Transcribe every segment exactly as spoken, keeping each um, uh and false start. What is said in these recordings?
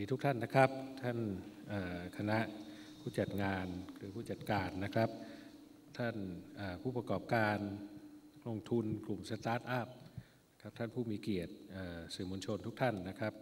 ดีทุกท่านนะครับท่านคณะผู้จัดงานหรือผู้จัดการนะครับท่านผู้ประกอบการลงทุนกลุ่มสตาร์ทอัพครับท่านผู้มีเกียรติสื่อมวลชนทุกท่านนะครับ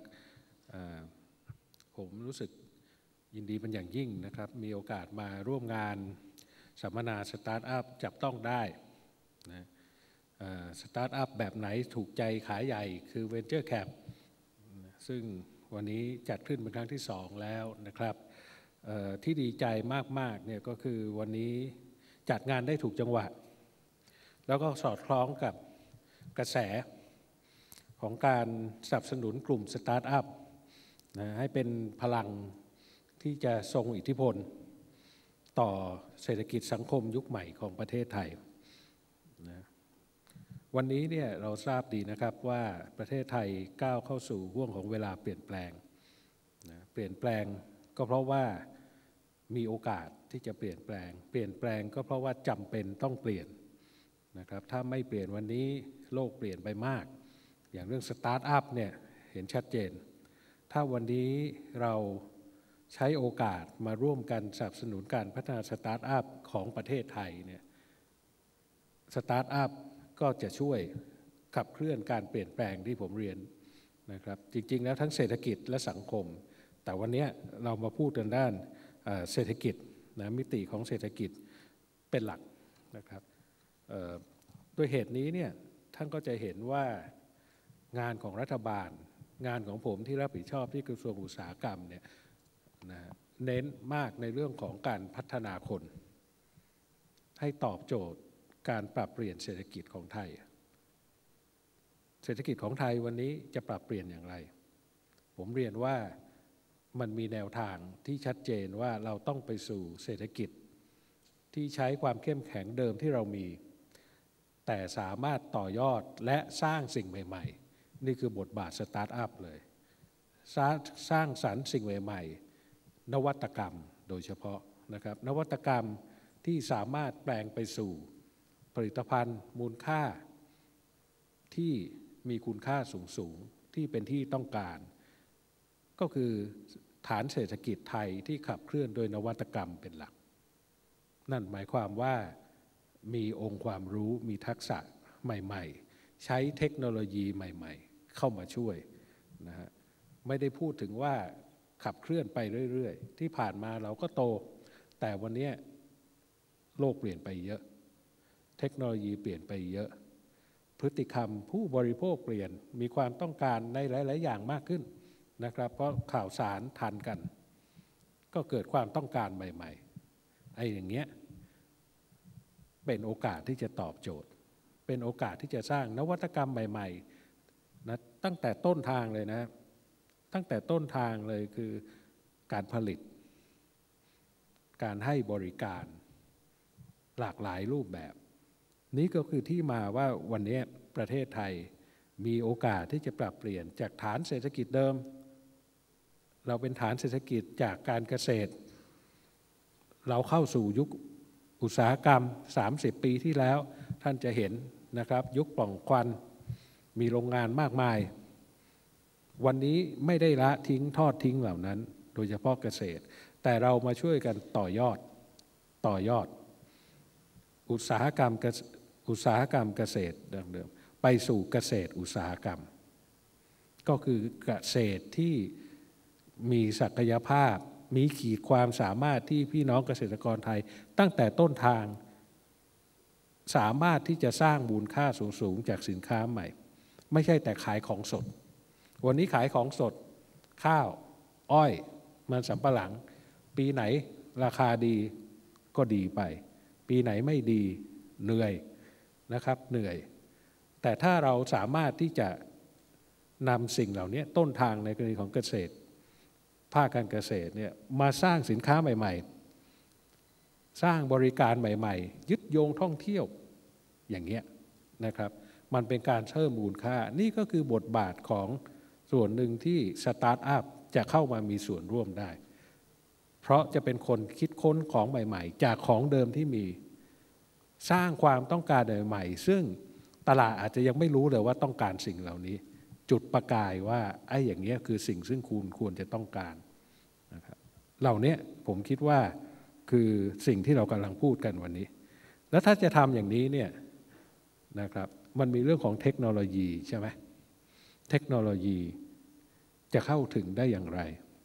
ผมรู้สึกยินดีเป็นอย่างยิ่งนะครับมีโอกาสมาร่วมงานสัมมนาสตาร์ทอัพจับต้องได้นะสตาร์ทอัพแบบไหนถูกใจขายใหญ่คือ Venture Cap ซึ่งวันนี้จัดขึ้นเป็นครั้งที่สองแล้วนะครับที่ดีใจมากๆเนี่ยก็คือวันนี้จัดงานได้ถูกจังหวะแล้วก็สอดคล้องกับกระแสของการสนับสนุนกลุ่มสตาร์ทอัพนะให้เป็นพลังที่จะทรงอิทธิพลต่อเศรษฐกิจสังคมยุคใหม่ของประเทศไทยนะวันนี้เนี่ยเราทราบดีนะครับว่าประเทศไทยก้าวเข้าสู่ห่วงของเวลาเปลี่ยนแปลงนะเปลี่ยนแปลงก็เพราะว่ามีโอกาสที่จะเปลี่ยนแปลงเปลี่ยนแปลงก็เพราะว่าจำเป็นต้องเปลี่ยนนะครับถ้าไม่เปลี่ยนวันนี้โลกเปลี่ยนไปมากอย่างเรื่องสตาร์ทอัพเนี่ยเห็นชัดเจนถ้าวันนี้เราใช้โอกาสมาร่วมกันสนับสนุนการพัฒนาสตาร์ทอัพของประเทศไทยเนี่ยสตาร์ทอัพก็จะช่วยขับเคลื่อนการเปลี่ยนแปลงที่ผมเรียนนะครับจริงๆแล้วทั้งเศรษฐกิจและสังคมแต่วันนี้เรามาพูดกันด้านเศรษฐกิจนะมิติของเศรษฐกิจเป็นหลักนะครับด้วยเหตุนี้เนี่ยท่านก็จะเห็นว่างานของรัฐบาลงานของผมที่รับผิดชอบที่กระทรวงอุตสาหกรรมเนี่ยนะเน้นมากในเรื่องของการพัฒนาคนให้ตอบโจทย์การปรับเปลี่ยนเศรษฐกิจของไทยเศรษฐกิจของไทยวันนี้จะปรับเปลี่ยนอย่างไรผมเรียนว่ามันมีแนวทางที่ชัดเจนว่าเราต้องไปสู่เศรษฐกิจที่ใช้ความเข้มแข็งเดิมที่เรามีแต่สามารถต่อยอดและสร้างสิ่งใหม่ๆนี่คือบทบาทสตาร์ทอัพเลยสร้างสร้างสรรค์สิ่งใหม่ๆนวัตกรรมโดยเฉพาะนะครับนวัตกรรมที่สามารถแปลงไปสู่ผลิตภัณฑ์มูลค่าที่มีคุณค่าสูงๆที่เป็นที่ต้องการก็คือฐานเศรษฐกิจไทยที่ขับเคลื่อนโดยนวัตกรรมเป็นหลักนั่นหมายความว่ามีองค์ความรู้มีทักษะใหม่ๆใช้เทคโนโลยีใหม่ๆเข้ามาช่วยนะฮะไม่ได้พูดถึงว่าขับเคลื่อนไปเรื่อยๆที่ผ่านมาเราก็โตแต่วันนี้โลกเปลี่ยนไปเยอะเทคโนโลยีเปลี่ยนไปเยอะพฤติกรรมผู้บริโภคเปลี่ยนมีความต้องการในหลายๆอย่างมากขึ้นนะครับเพราะข่าวสารทันกันก็เกิดความต้องการใหม่ๆไอ้อย่างเงี้ยเป็นโอกาสที่จะตอบโจทย์เป็นโอกาสที่จะสร้างนวัตกรรมใหม่ๆนะตั้งแต่ต้นทางเลยนะตั้งแต่ต้นทางเลยคือการผลิตการให้บริการหลากหลายรูปแบบนี้ก็คือที่มาว่าวันนี้ประเทศไทยมีโอกาสที่จะปรับเปลี่ยนจากฐานเศรษฐกิจเดิมเราเป็นฐานเศรษฐกิจจากการเกษตรเราเข้าสู่ยุคอุตสาหกรรมสามสิบปีที่แล้วท่านจะเห็นนะครับยุคปล่องควันมีโรงงานมากมายวันนี้ไม่ได้ละทิ้งทอดทิ้งเหล่านั้นโดยเฉพาะเกษตรแต่เรามาช่วยกันต่อยอดต่อยอดอุตสาหกรรมอุตสาหกรรมเกษตรดังเดิมไปสู่เกษตรอุตสาหกรรมก็คือเกษตรที่มีศักยภาพมีขีดความสามารถที่พี่น้องเกษตรกรไทยตั้งแต่ต้นทางสามารถที่จะสร้างมูลค่าสูงๆจากสินค้าใหม่ไม่ใช่แต่ขายของสดวันนี้ขายของสดข้าวอ้อยมันสำปะหลังปีไหนราคาดีก็ดีไปปีไหนไม่ดีเหนื่อยนะครับเหนื่อยแต่ถ้าเราสามารถที่จะนำสิ่งเหล่านี้ต้นทางในกรณีของเกษตรภาคการเกษตรเนี่ยมาสร้างสินค้าใหม่ๆสร้างบริการใหม่ๆยึดโยงท่องเที่ยวอย่างเงี้ยนะครับมันเป็นการเพิ่มมูลค่านี่ก็คือบทบาทของส่วนหนึ่งที่สตาร์ทอัพจะเข้ามามีส่วนร่วมได้เพราะจะเป็นคนคิดค้นของใหม่ๆจากของเดิมที่มีสร้างความต้องการใหม่ๆซึ่งตลาดอาจจะยังไม่รู้เลยว่าต้องการสิ่งเหล่านี้จุดประกายว่าไอ้อย่างเงี้ยคือสิ่งซึ่งคุณควรจะต้องการนะครับเหล่านี้ผมคิดว่าคือสิ่งที่เรากำลังพูดกันวันนี้แล้วถ้าจะทำอย่างนี้เนี่ยนะครับมันมีเรื่องของเทคโนโลยีใช่ไหมเทคโนโลยีจะเข้าถึงได้อย่างไร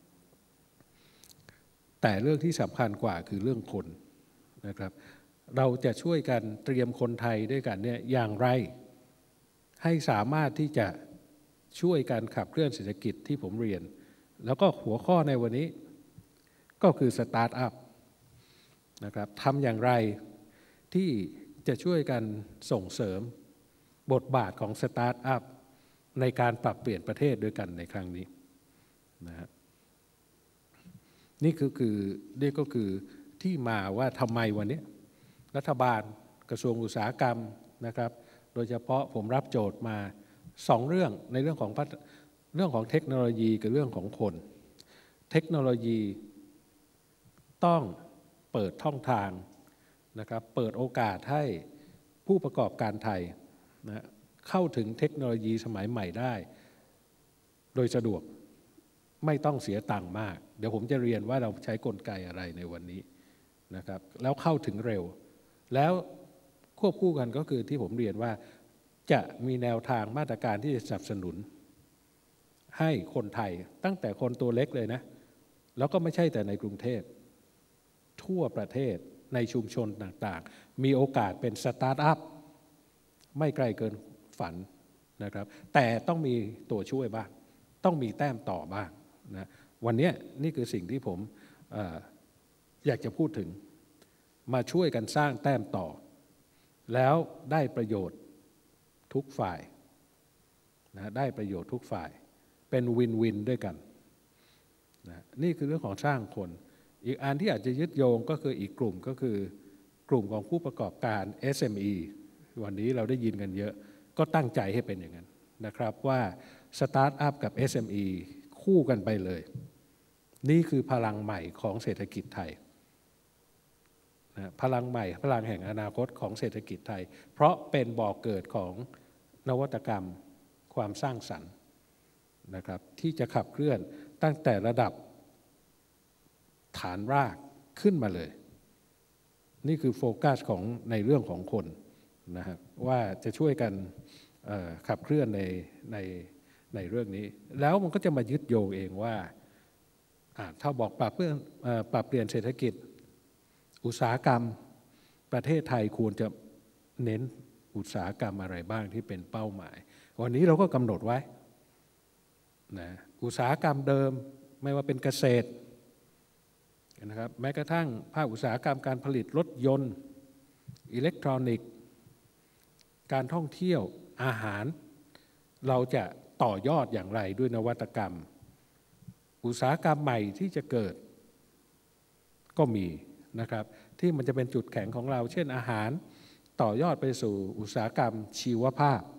แต่เรื่องที่สำคัญกว่าคือเรื่องคนนะครับเราจะช่วยกันเตรียมคนไทยด้วยกันเนี่ยอย่างไรให้สามารถที่จะช่วยกันขับเคลื่อนเศรษฐกิจที่ผมเรียนแล้วก็หัวข้อในวันนี้ก็คือสตาร์ทอัพนะครับทำอย่างไรที่จะช่วยกันส่งเสริมบทบาทของสตาร์ทอัพในการปรับเปลี่ยนประเทศด้วยกันในครั้งนี้นะฮะนี่คือคือนี่ก็คือที่มาว่าทำไมวันนี้รัฐบาลกระทรวงอุตสาหกรรมนะครับโดยเฉพาะผมรับโจทย์มาสองเรื่องในเรื่องของเรื่องของเทคโนโลยีกับเรื่องของคนเทคโนโลยีต้องเปิดช่องทางนะครับเปิดโอกาสให้ผู้ประกอบการไทยนะเข้าถึงเทคโนโลยีสมัยใหม่ได้โดยสะดวกไม่ต้องเสียตังค์มากเดี๋ยวผมจะเรียนว่าเราใช้กลไกอะไรในวันนี้นะครับแล้วเข้าถึงเร็วแล้วควบคู่กันก็คือที่ผมเรียนว่าจะมีแนวทางมาตรการที่จะสนับสนุนให้คนไทยตั้งแต่คนตัวเล็กเลยนะแล้วก็ไม่ใช่แต่ในกรุงเทพทั่วประเทศในชุมชนต่างๆมีโอกาสเป็นสตาร์ทอัพไม่ไกลเกินฝันนะครับแต่ต้องมีตัวช่วยบ้างต้องมีแต้มต่อบ้างนะวันนี้นี่คือสิ่งที่ผมเอ่ออยากจะพูดถึงมาช่วยกันสร้างแต้มต่อแล้วได้ประโยชน์ทุกฝ่ายนะได้ประโยชน์ทุกฝ่ายเป็นวินวินด้วยกันนะนี่คือเรื่องของสร้างคนอีกอันที่อาจจะยึดโยงก็คืออีกกลุ่มก็คือกลุ่มของผู้ประกอบการ เอส เอ็ม อี วันนี้เราได้ยินกันเยอะก็ตั้งใจให้เป็นอย่างนั้นนะครับว่าสตาร์ทอัพกับ เอส เอ็ม อี คู่กันไปเลยนี่คือพลังใหม่ของเศรษฐกิจไทยนะพลังใหม่พลังแห่งอนาคตของเศรษฐกิจไทยเพราะเป็นบ่อกเกิดของนวัตกรรมความสร้างสรรค์นะครับที่จะขับเคลื่อนตั้งแต่ระดับฐานรากขึ้นมาเลยนี่คือโฟกัสของในเรื่องของคนนะครับว่าจะช่วยกันขับเคลื่อนในในในเรื่องนี้แล้วมันก็จะมายึดโยงเองว่าถ้าบอกปรับเพื่อปรับเปลี่ยนเศรษฐกิจอุตสาหกรรมประเทศไทยควรจะเน้นอุตสาหกรรมอะไรบ้างที่เป็นเป้าหมายวันนี้เราก็กำหนดไว้นะอุตสาหกรรมเดิมไม่ว่าเป็นเกษตรนะครับแม้กระทั่งภาคอุตสาหกรรมการผลิตรถยนต์อิเล็กทรอนิกส์การท่องเที่ยวอาหารเราจะต่อยอดอย่างไรด้วยนวัตกรรมอุตสาหกรรมใหม่ที่จะเกิดก็มีนะครับที่มันจะเป็นจุดแข็งของเราเช่นอาหารต่อยอดไปสู่อุตสาหกรรมชีวภาพ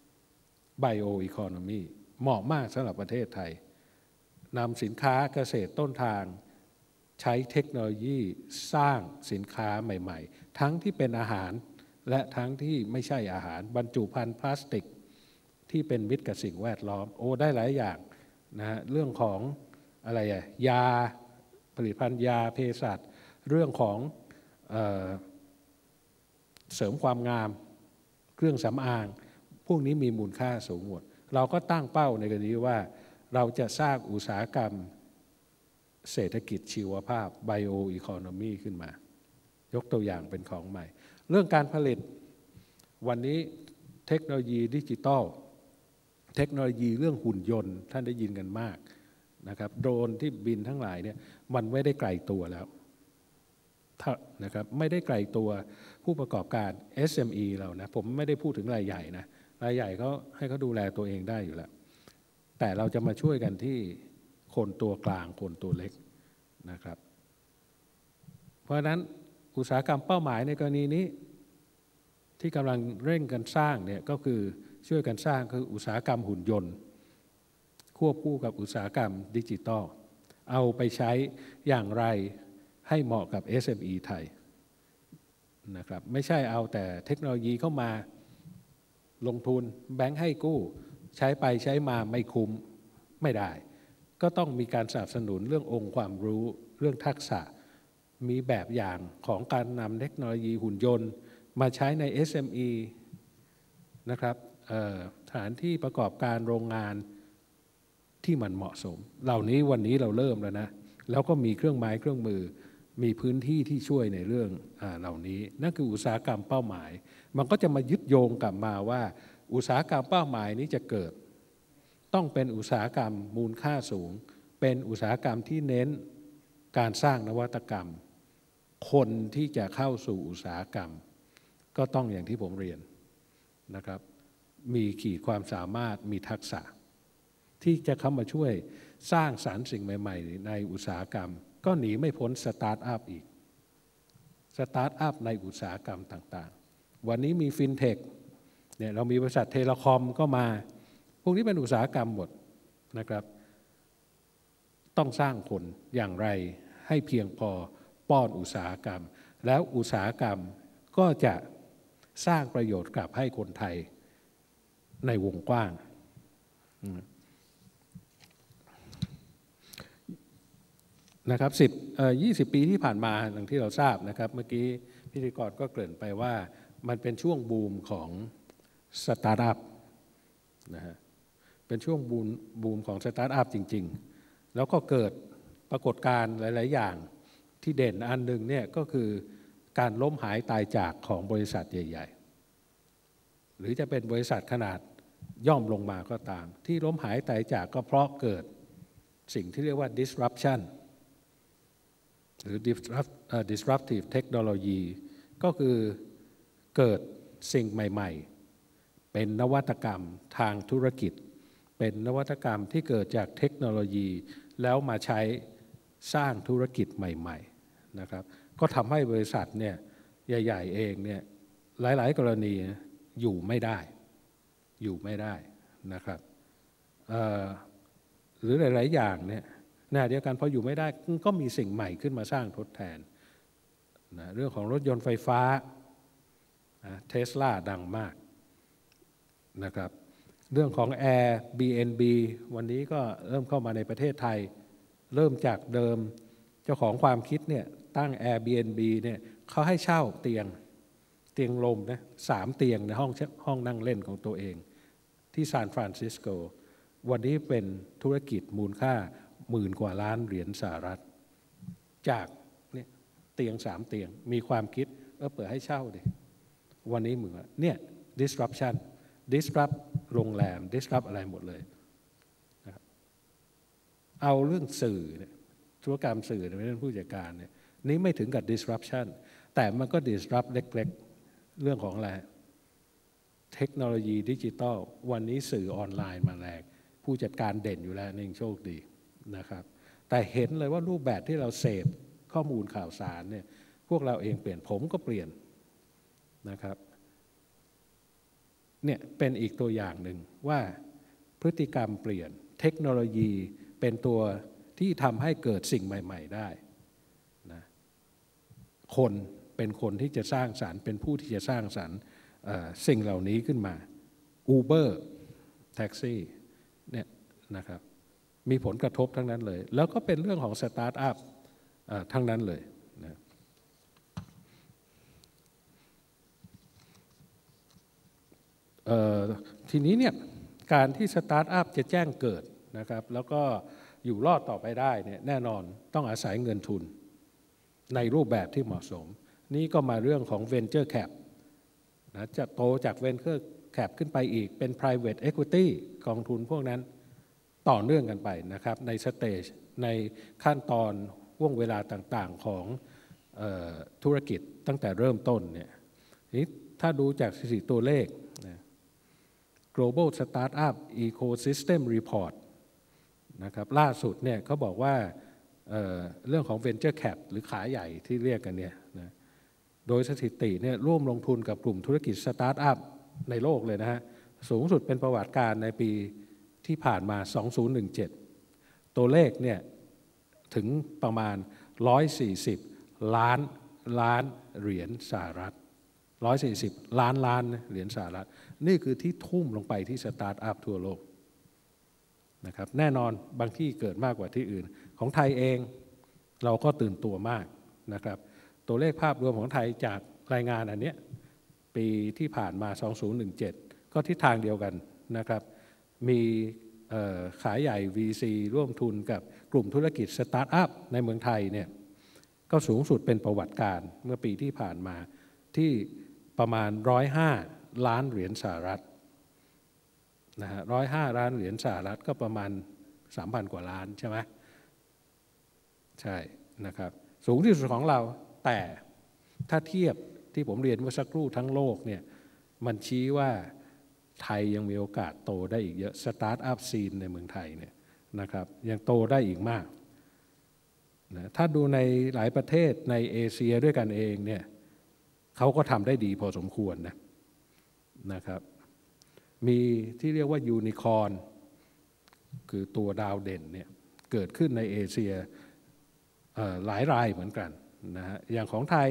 Bio Economy เหมาะมากสำหรับประเทศไทยนำสินค้าเกษตรต้นทางใช้เทคโนโลยีสร้างสินค้าใหม่ๆทั้งที่เป็นอาหารและทั้งที่ไม่ใช่อาหารบรรจุภัณฑ์พลาสติกที่เป็นมิตรกับสิ่งแวดล้อมโอ้ได้หลายอย่างนะฮะเรื่องของอะไรอะยาผลิตภัณฑ์ยาเภสัชเรื่องของเอ่อเสริมความงามเครื่องสำอางพวกนี้มีมูลค่าสูงหมดเราก็ตั้งเป้าในกรณีว่าเราจะสร้างอุตสาหกรรมเศรษฐกิจชีวภาพ Bio Economy ขึ้นมายกตัวอย่างเป็นของใหม่เรื่องการผลิตวันนี้เทคโนโลยีดิจิตอลเทคโนโลยีเรื่องหุ่นยนต์ท่านได้ยินกันมากนะครับโดรนที่บินทั้งหลายเนี่ยมันไม่ได้ไกลตัวแล้วนะครับไม่ได้ไกลตัวผู้ประกอบการ เอส เอ็ม อี เรานะผมไม่ได้พูดถึงรายใหญ่นะรายใหญ่เขาให้เขาดูแลตัวเองได้อยู่แล้วแต่เราจะมาช่วยกันที่คนตัวกลางคนตัวเล็กนะครับเพราะฉะนั้นอุตสาหกรรมเป้าหมายในกรณีนี้ที่กำลังเร่งกันสร้างเนี่ยก็คือช่วยกันสร้างคืออุตสาหกรรมหุ่นยนต์ควบคู่กับอุตสาหกรรมดิจิตอลเอาไปใช้อย่างไรให้เหมาะกับ เอส เอ็ม อี ไทยนะครับไม่ใช่เอาแต่เทคโนโลยีเข้ามาลงทุนแบงค์ให้กู้ใช้ไปใช้มาไม่คุ้มไม่ได้ก็ต้องมีการสนับสนุนเรื่ององค์ความรู้เรื่องทักษะมีแบบอย่างของการนำเทคโนโลยีหุ่นยนต์มาใช้ใน เอส เอ็ม อี นะครับสถานที่ประกอบการโรงงานที่มันเหมาะสมเหล่านี้วันนี้เราเริ่มแล้วนะแล้วก็มีเครื่องไม้เครื่องมือมีพื้นที่ที่ช่วยในเรื่องเหล่านี้นั่นคืออุตสาหกรรมเป้าหมายมันก็จะมายึดโยงกลับมาว่าอุตสาหกรรมเป้าหมายนี้จะเกิดต้องเป็นอุตสาหกรรมมูลค่าสูงเป็นอุตสาหกรรมที่เน้นการสร้างนวัตกรรมคนที่จะเข้าสู่อุตสาหกรรมก็ต้องอย่างที่ผมเรียนนะครับมีขีดความสามารถมีทักษะที่จะเข้ามาช่วยสร้างสรรค์สิ่งใหม่ๆในอุตสาหกรรมก็หนีไม่พ้นสตาร์ทอัพอีกสตาร์ทอัพในอุตสาหกรรมต่างๆวันนี้มีฟินเทคเนี่ยเรามีบริษัทเทเลคอมก็มาพวกนี้เป็นอุตสาหกรรมหมดนะครับต้องสร้างคนอย่างไรให้เพียงพอป้อนอุตสาหกรรมแล้วอุตสาหกรรมก็จะสร้างประโยชน์กลับให้คนไทยในวงกว้างนะครับสิบเอ่อยี่สิบปีที่ผ่านมาอย่างที่เราทราบนะครับเมื่อกี้พิธีกรก็เกริ่นไปว่ามันเป็นช่วงบูมของสตาร์ทอัพนะฮะเป็นช่วงบูมบูมของสตาร์ทอัพจริงๆแล้วก็เกิดปรากฏการณ์หลายๆอย่างที่เด่นอันหนึ่งเนี่ยก็คือการล้มหายตายจากของบริษัทใหญ่ๆหรือจะเป็นบริษัทขนาดย่อมลงมาก็ตามที่ล้มหายตายจากก็เพราะเกิดสิ่งที่เรียกว่า disruption หรือ disruptive technology ก็คือเกิดสิ่งใหม่ๆเป็นนวัตกรรมทางธุรกิจเป็นนวัตกรรมที่เกิดจากเทคโนโลยีแล้วมาใช้สร้างธุรกิจใหม่ๆนะครับก็ทำให้บริษัทเนี่ยใหญ่ๆเองเนี่ยหลายๆกรณีอยู่ไม่ได้อยู่ไม่ได้นะครับหรือหลายๆอย่างเนี่ยในเดียวกันพออยู่ไม่ได้ก็มีสิ่งใหม่ขึ้นมาสร้างทดแทนนะเรื่องของรถยนต์ไฟฟ้าเทสลาดังมากนะครับเรื่องของ Airbnb วันนี้ก็เริ่มเข้ามาในประเทศไทยเริ่มจากเดิมเจ้าของความคิดเนี่ยตั้ง Airbnb เนี่ยเขาให้เช่าเตียงเตียงลมนะสามเตียงในห้องห้องนั่งเล่นของตัวเองที่ซานฟรานซิสโกวันนี้เป็นธุรกิจมูลค่าหมื่นกว่าล้านเหรียญสหรัฐจากเนี่ยเตียงสามเตียงมีความคิดเออเปิดให้เช่าดิวันนี้เหมือนเนี่ย disruption disrupt โรงแรม disrupt อะไรหมดเลยนะครับเอาเรื่องสื่อเนี่ยธุรกรรมสื่อในเรื่องผู้จัดการเนี่ยนี้ไม่ถึงกับ disruption แต่มันก็ disrupt เล็กๆเรื่องของอะไรเทคโนโลยีดิจิตอลวันนี้สื่อออนไลน์มาแรงผู้จัดการเด่นอยู่แล้วนี่โชคดีนะครับแต่เห็นเลยว่ารูปแบบที่เราเสพข้อมูลข่าวสารเนี่ยพวกเราเองเปลี่ยนผมก็เปลี่ยนนะครับเนี่ยเป็นอีกตัวอย่างหนึ่งว่าพฤติกรรมเปลี่ยนเทคโนโลยีเป็นตัวที่ทำให้เกิดสิ่งใหม่ๆได้นะคนเป็นคนที่จะสร้างสรรค์เป็นผู้ที่จะสร้างสรรค์สิ่งเหล่านี้ขึ้นมา Uber แท็กซี่เนี่ยนะครับมีผลกระทบทั้งนั้นเลยแล้วก็เป็นเรื่องของสตาร์ทอัพทั้งนั้นเลยนะทีนี้เนี่ยการที่สตาร์ทอัพจะแจ้งเกิดนะครับแล้วก็อยู่รอดต่อไปได้เนี่ยแน่นอนต้องอาศัยเงินทุนในรูปแบบที่เหมาะสมนี่ก็มาเรื่องของ Venture Cap นะจะโตจาก Venture Cap ขึ้นไปอีกเป็น Private Equity กองทุนพวกนั้นต่อเนื่องกันไปนะครับในสเตจในขั้นตอนห่วงเวลาต่างๆของเอ่อธุรกิจตั้งแต่เริ่มต้นเนี่ยนี่ถ้าดูจากสถิติตัวเลขนะ Global Startup Ecosystem Report นะครับล่าสุดเนี่ยเขาบอกว่า เอ่อเรื่องของ Venture Cap หรือขาใหญ่ที่เรียกกันเนี่ยนะโดยสถิติเนี่ยร่วมลงทุนกับกลุ่มธุรกิจสตาร์ทอัพในโลกเลยนะฮะสูงสุดเป็นประวัติการในปีที่ผ่านมาสองพันสิบเจ็ดตัวเลขเนี่ยถึงประมาณหนึ่งร้อยสี่สิบล้านล้านเหรียญสหรัฐร้อยสี่สิบล้านล้านเหรียญสหรัฐนี่คือที่ทุ่มลงไปที่สตาร์ทอัพทั่วโลกนะครับแน่นอนบางที่เกิดมากกว่าที่อื่นของไทยเองเราก็ตื่นตัวมากนะครับตัวเลขภาพรวมของไทยจากรายงานอันนี้ปีที่ผ่านมาสองพันสิบเจ็ดก็ทิศทางเดียวกันนะครับมีขายใหญ่ วี ซี ร่วมทุนกับกลุ่มธุรกิจสตาร์ทอัพในเมืองไทยเนี่ยก็สูงสุดเป็นประวัติการเมื่อปีที่ผ่านมาที่ประมาณหนึ่งร้อยห้าล้านเหรียญสหรัฐนะฮะหนึ่งร้อยห้าล้านเหรียญสหรัฐก็ประมาณ สามพัน กว่าล้านใช่ไหมใช่นะครับสูงที่สุดของเราแต่ถ้าเทียบที่ผมเรียนเมื่อสักครู่ทั้งโลกเนี่ยมันชี้ว่าไทยยังมีโอกาสโตได้อีกเยอะสตาร์ทอัพซีนในเมืองไทยเนี่ยนะครับยังโตได้อีกมากนะถ้าดูในหลายประเทศในเอเชียด้วยกันเองเนี่ยเขาก็ทำได้ดีพอสมควรนะนะครับมีที่เรียกว่ายูนิคอร์นคือตัวดาวเด่นเนี่ยเกิดขึ้นในเอเชียหลายรายเหมือนกันนะฮะอย่างของไทย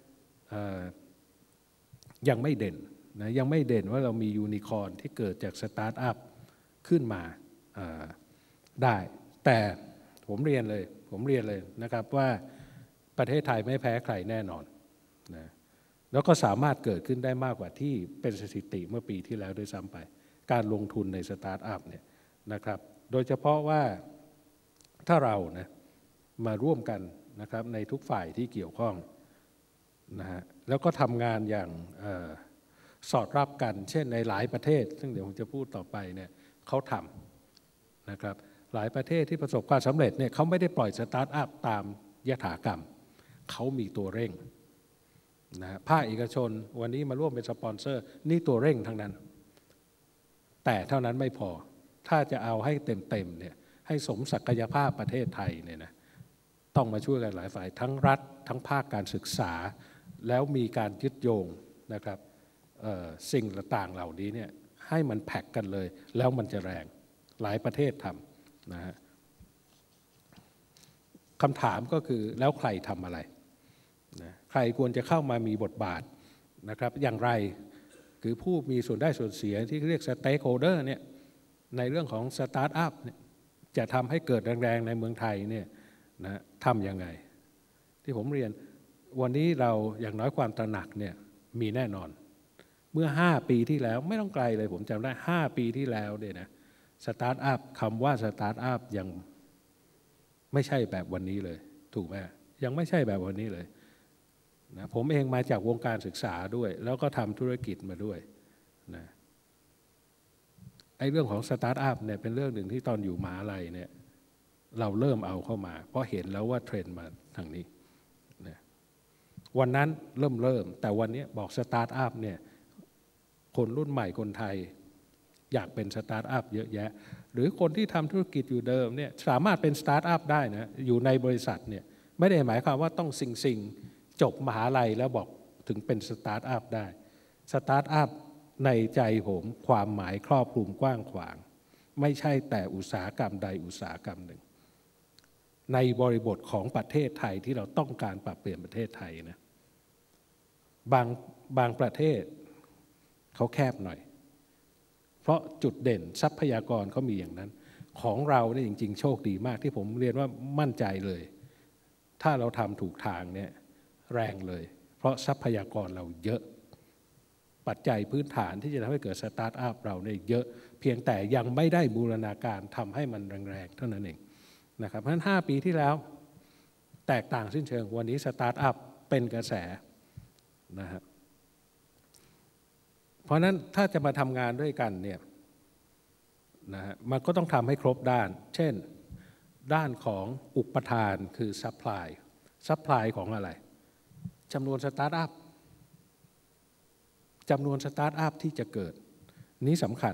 ยังไม่เด่นนะยังไม่เด่นว่าเรามียูนิคอร์นที่เกิดจากสตาร์ทอัพขึ้นมาได้แต่ผมเรียนเลยผมเรียนเลยนะครับว่าประเทศไทยไม่แพ้ใครแน่นอนนะแล้วก็สามารถเกิดขึ้นได้มากกว่าที่เป็นสถิติเมื่อปีที่แล้วด้วยซ้ำไปการลงทุนในสตาร์ทอัพเนี่ยนะครับโดยเฉพาะว่าถ้าเรานะมาร่วมกันนะครับในทุกฝ่ายที่เกี่ยวข้องนะฮะแล้วก็ทำงานอย่างสอดรับกันเช่นในหลายประเทศซึ่งเดี๋ยวผมจะพูดต่อไปเนี่ยเขาทำนะครับหลายประเทศที่ประสบความสำเร็จเนี่ยเขาไม่ได้ปล่อยสตาร์ทอัพตามยถากรรมเขามีตัวเร่งนะภาคเอกชนวันนี้มาร่วมเป็นสปอนเซอร์นี่ตัวเร่งทั้งนั้นแต่เท่านั้นไม่พอถ้าจะเอาให้เต็มๆเนี่ยให้สมศักยภาพประเทศไทยเนี่ยนะต้องมาช่วยกันหลายฝ่ายทั้งรัฐทั้งภาคการศึกษาแล้วมีการยึดโยงนะครับสิ่งต่างๆเหล่านี้เนี่ยให้มันแพ็กกันเลยแล้วมันจะแรงหลายประเทศทำนะฮะคำถามก็คือแล้วใครทำอะไรนะใครควรจะเข้ามามีบทบาทนะครับอย่างไรคือผู้มีส่วนได้ส่วนเสียที่เรียกสเต็กโฮเดอร์เนี่ยในเรื่องของสตาร์ทอัพเนี่ยจะทำให้เกิดแรงๆในเมืองไทยเนี่ยนะทำยังไงที่ผมเรียนวันนี้เราอย่างน้อยความตระหนักเนี่ยมีแน่นอนเมื่อห้าปีที่แล้วไม่ต้องไกลเลยผมจำได้ห้าปีที่แล้วเนี่ยนะสตาร์ทอัพคำว่าสตาร์ทอัพยังไม่ใช่แบบวันนี้เลยถูกไหมยังไม่ใช่แบบวันนี้เลยนะผมเองมาจากวงการศึกษาด้วยแล้วก็ทำธุรกิจมาด้วยนะไอ้เรื่องของสตาร์ทอัพเนี่ยเป็นเรื่องหนึ่งที่ตอนอยู่มหาลัยเนี่ยเราเริ่มเอาเข้ามาเพราะเห็นแล้วว่าเทรนด์มาทางนี้นะวันนั้นเริ่มเริ่มแต่วันนี้บอกสตาร์ทอัพเนี่ยคนรุ่นใหม่คนไทยอยากเป็นสตาร์ทอัพเยอะแยะหรือคนที่ทำธุรกิจอยู่เดิมเนี่ยสามารถเป็นสตาร์ทอัพได้นะอยู่ในบริษัทเนี่ยไม่ได้หมายความว่าต้องสิ่งสิ่งจบมหาลัยแล้วบอกถึงเป็นสตาร์ทอัพได้สตาร์ทอัพในใจผมความหมายครอบคลุมกว้างขวางไม่ใช่แต่อุตสาหกรรมใดอุตสาหกรรมหนึ่งในบริบทของประเทศไทยที่เราต้องการปรับเปลี่ยนประเทศไทยนะบางบางประเทศเขาแคบหน่อยเพราะจุดเด่นทรัพยากรเขามีอย่างนั้นของเราเนี่ยจริงๆโชคดีมากที่ผมเรียนว่ามั่นใจเลยถ้าเราทำถูกทางเนี่ยแรงเลยเพราะทรัพยากรเราเยอะปัจจัยพื้นฐานที่จะทำให้เกิดสตาร์ทอัพเราเนี่ยเยอะเพียงแต่ยังไม่ได้บูรณาการทำให้มันแรงๆเท่านั้นเองนะครับเพราะฉะนั้นห้าปีที่แล้วแตกต่างสิ้นเชิงวันนี้สตาร์ทอัพเป็นกระแสนะครับเพราะนั้นถ้าจะมาทำงานด้วยกันเนี่ยนะฮะมันก็ต้องทำให้ครบด้านเช่นด้านของอุปทานคือซัพพลายซัพพลายของอะไรจำนวนสตาร์ทอัพจำนวนสตาร์ทอัพที่จะเกิดนี้สำคัญ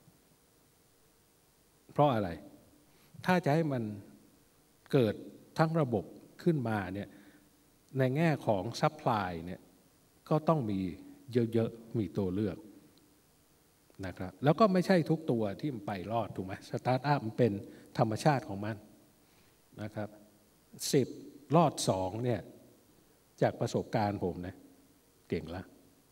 เพราะอะไรถ้าจะให้มันเกิดทั้งระบบขึ้นมาเนี่ยในแง่ของซัพพลายเนี่ยก็ต้องมีเยอะๆมีตัวเลือกนะครับแล้วก็ไม่ใช่ทุกตัวที่มันไปรอดถูกไหมสตาร์ทอัพมันเป็นธรรมชาติของมันนะครับสิบรอดสองเนี่ยจากประสบการณ์ผมนะเก่งละ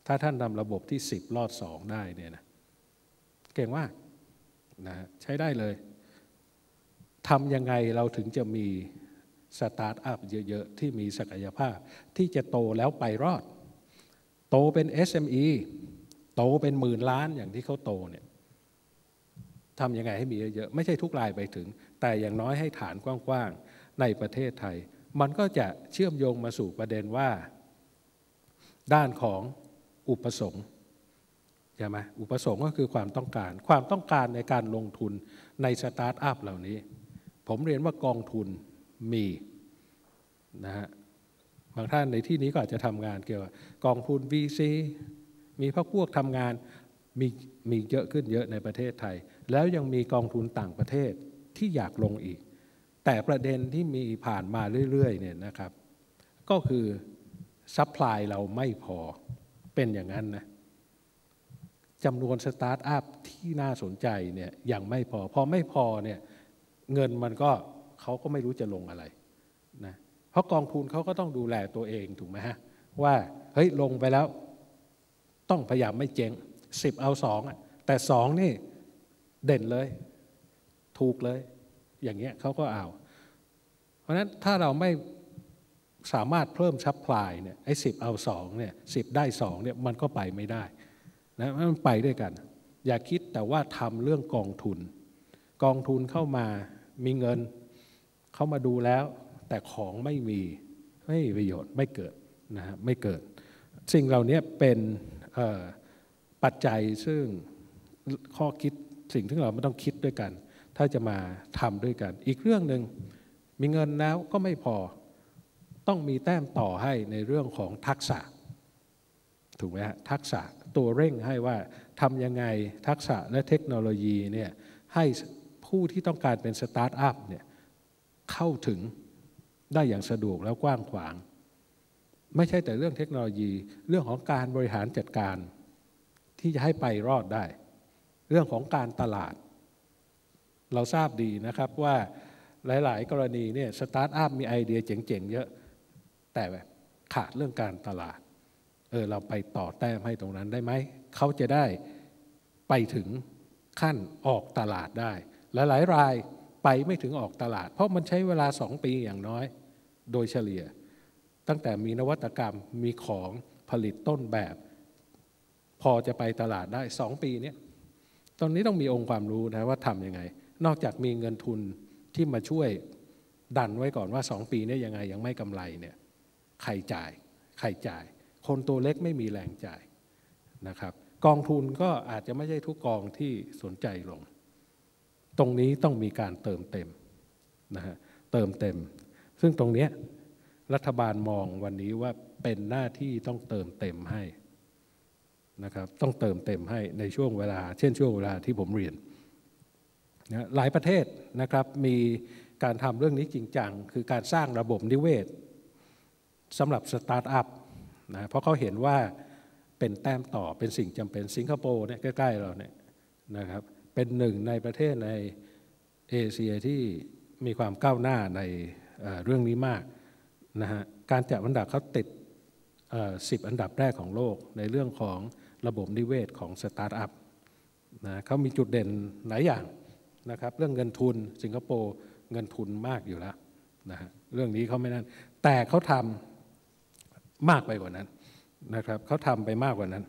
ถ้าท่านทำระบบที่สิบรอดสองได้เนี่ยนะเก่งมากนะใช้ได้เลยทำยังไงเราถึงจะมีสตาร์ทอัพเยอะๆที่มีศักยภาพที่จะโตแล้วไปรอดโตเป็น เอส เอ็ม อี โตเป็นหมื่นล้านอย่างที่เขาโตเนี่ยทำยังไงให้มีเยอะๆไม่ใช่ทุกรายไปถึงแต่อย่างน้อยให้ฐานกว้างๆในประเทศไทยมันก็จะเชื่อมโยงมาสู่ประเด็นว่าด้านของอุปสงค์ใช่ไหมอุปสงค์ก็คือความต้องการความต้องการในการลงทุนในสตาร์ทอัพเหล่านี้ผมเรียนว่ากองทุนมีนะฮะบางท่านในที่นี้ก็อาจจะทำงานเกี่ยวกับกองทุน วี ซี มีพรรคพวกทำงานมีมีเยอะขึ้นเยอะในประเทศไทยแล้วยังมีกองทุนต่างประเทศที่อยากลงอีกแต่ประเด็นที่มีผ่านมาเรื่อยๆเนี่ยนะครับก็คือซัพพลายเราไม่พอเป็นอย่างนั้นนะจำนวนสตาร์ทอัพที่น่าสนใจเนี่ยยังไม่พอพอไม่พอเนี่ยเงินมันก็เขาก็ไม่รู้จะลงอะไรนะเพราะกองทุนเขาก็ต้องดูแลตัวเองถูกไหมฮะว่าเฮ้ยลงไปแล้วต้องพยายามไม่เจ๊งสิบเอาสองแต่สองนี่เด่นเลยถูกเลยอย่างเงี้ยเขาก็เอาเพราะฉะนั้นถ้าเราไม่สามารถเพิ่มซัพพลายเนี่ยไอ้สิบเอาสองเนี่ยสิบได้สองเนี่ยมันก็ไปไม่ได้นะมันไปด้วยกันอย่าคิดแต่ว่าทำเรื่องกองทุนกองทุนเข้ามามีเงินเข้ามาดูแล้วแต่ของไม่มีไม่มีประโยชน์ไม่เกิดนะฮะไม่เกิดสิ่งเหล่านี้เป็นปัจจัยซึ่งข้อคิดสิ่งที่เราไม่ต้องคิดด้วยกันถ้าจะมาทำด้วยกันอีกเรื่องหนึ่งมีเงินแล้วก็ไม่พอต้องมีแต้มต่อให้ในเรื่องของทักษะถูกไหมฮะทักษะตัวเร่งให้ว่าทำยังไงทักษะและเทคโนโลยีเนี่ยให้ผู้ที่ต้องการเป็นสตาร์ทอัพเนี่ยเข้าถึงได้อย่างสะดวกแล้วกว้างขวางไม่ใช่แต่เรื่องเทคโนโลยีเรื่องของการบริหารจัดการที่จะให้ไปรอดได้เรื่องของการตลาดเราทราบดีนะครับว่าหลายๆกรณีเนี่ยสตาร์ทอัพมีไอเดียเจ๋งๆเยอะแต่ขาดเรื่องการตลาดเออเราไปต่อแต้มให้ตรงนั้นได้ไหมเขาจะได้ไปถึงขั้นออกตลาดได้และหลายรายไปไม่ถึงออกตลาดเพราะมันใช้เวลาสองปีอย่างน้อยโดยเฉลี่ยตั้งแต่มีนวัตกรรมมีของผลิตต้นแบบพอจะไปตลาดได้สองปีนี้ตอนนี้ต้องมีองค์ความรู้นะว่าทำยังไงนอกจากมีเงินทุนที่มาช่วยดันไว้ก่อนว่าสองปีนี้ยังไงยังไม่กำไรเนี่ยใครจ่ายใครจ่ายคนตัวเล็กไม่มีแรงจ่ายนะครับกองทุนก็อาจจะไม่ใช่ทุกกองที่สนใจลงตรงนี้ต้องมีการเติมเต็มนะฮะเติมเต็มซึ่งตรงนี้รัฐบาลมองวันนี้ว่าเป็นหน้าที่ต้องเติมเต็มให้นะครับต้องเติมเต็มให้ในช่วงเวลาเช่นช่วงเวลาที่ผมเรียนนะหลายประเทศนะครับมีการทำเรื่องนี้จริงจังคือการสร้างระบบนิเวศสำหรับสตาร์ทอัพนะเพราะเขาเห็นว่าเป็นแต้มต่อเป็นสิ่งจำเป็นสิงคโปร์เนี่ยใกล้ๆเราเนี่ยนะครับเป็นหนึ่งในประเทศในเอเชียที่มีความก้าวหน้าในเรื่องนี้มากนะฮะการจัดอันดับเขาติดสิบอันดับแรกของโลกในเรื่องของระบบนิเวศของสตาร์ทอัพนะเขามีจุดเด่นหลายอย่างนะครับเรื่องเงินทุนสิงคโปร์เงินทุนมากอยู่แล้วนะฮะเรื่องนี้เขาไม่นั่นแต่เขาทำมากไปกว่านั้นนะครับเขาทำไปมากกว่านั้น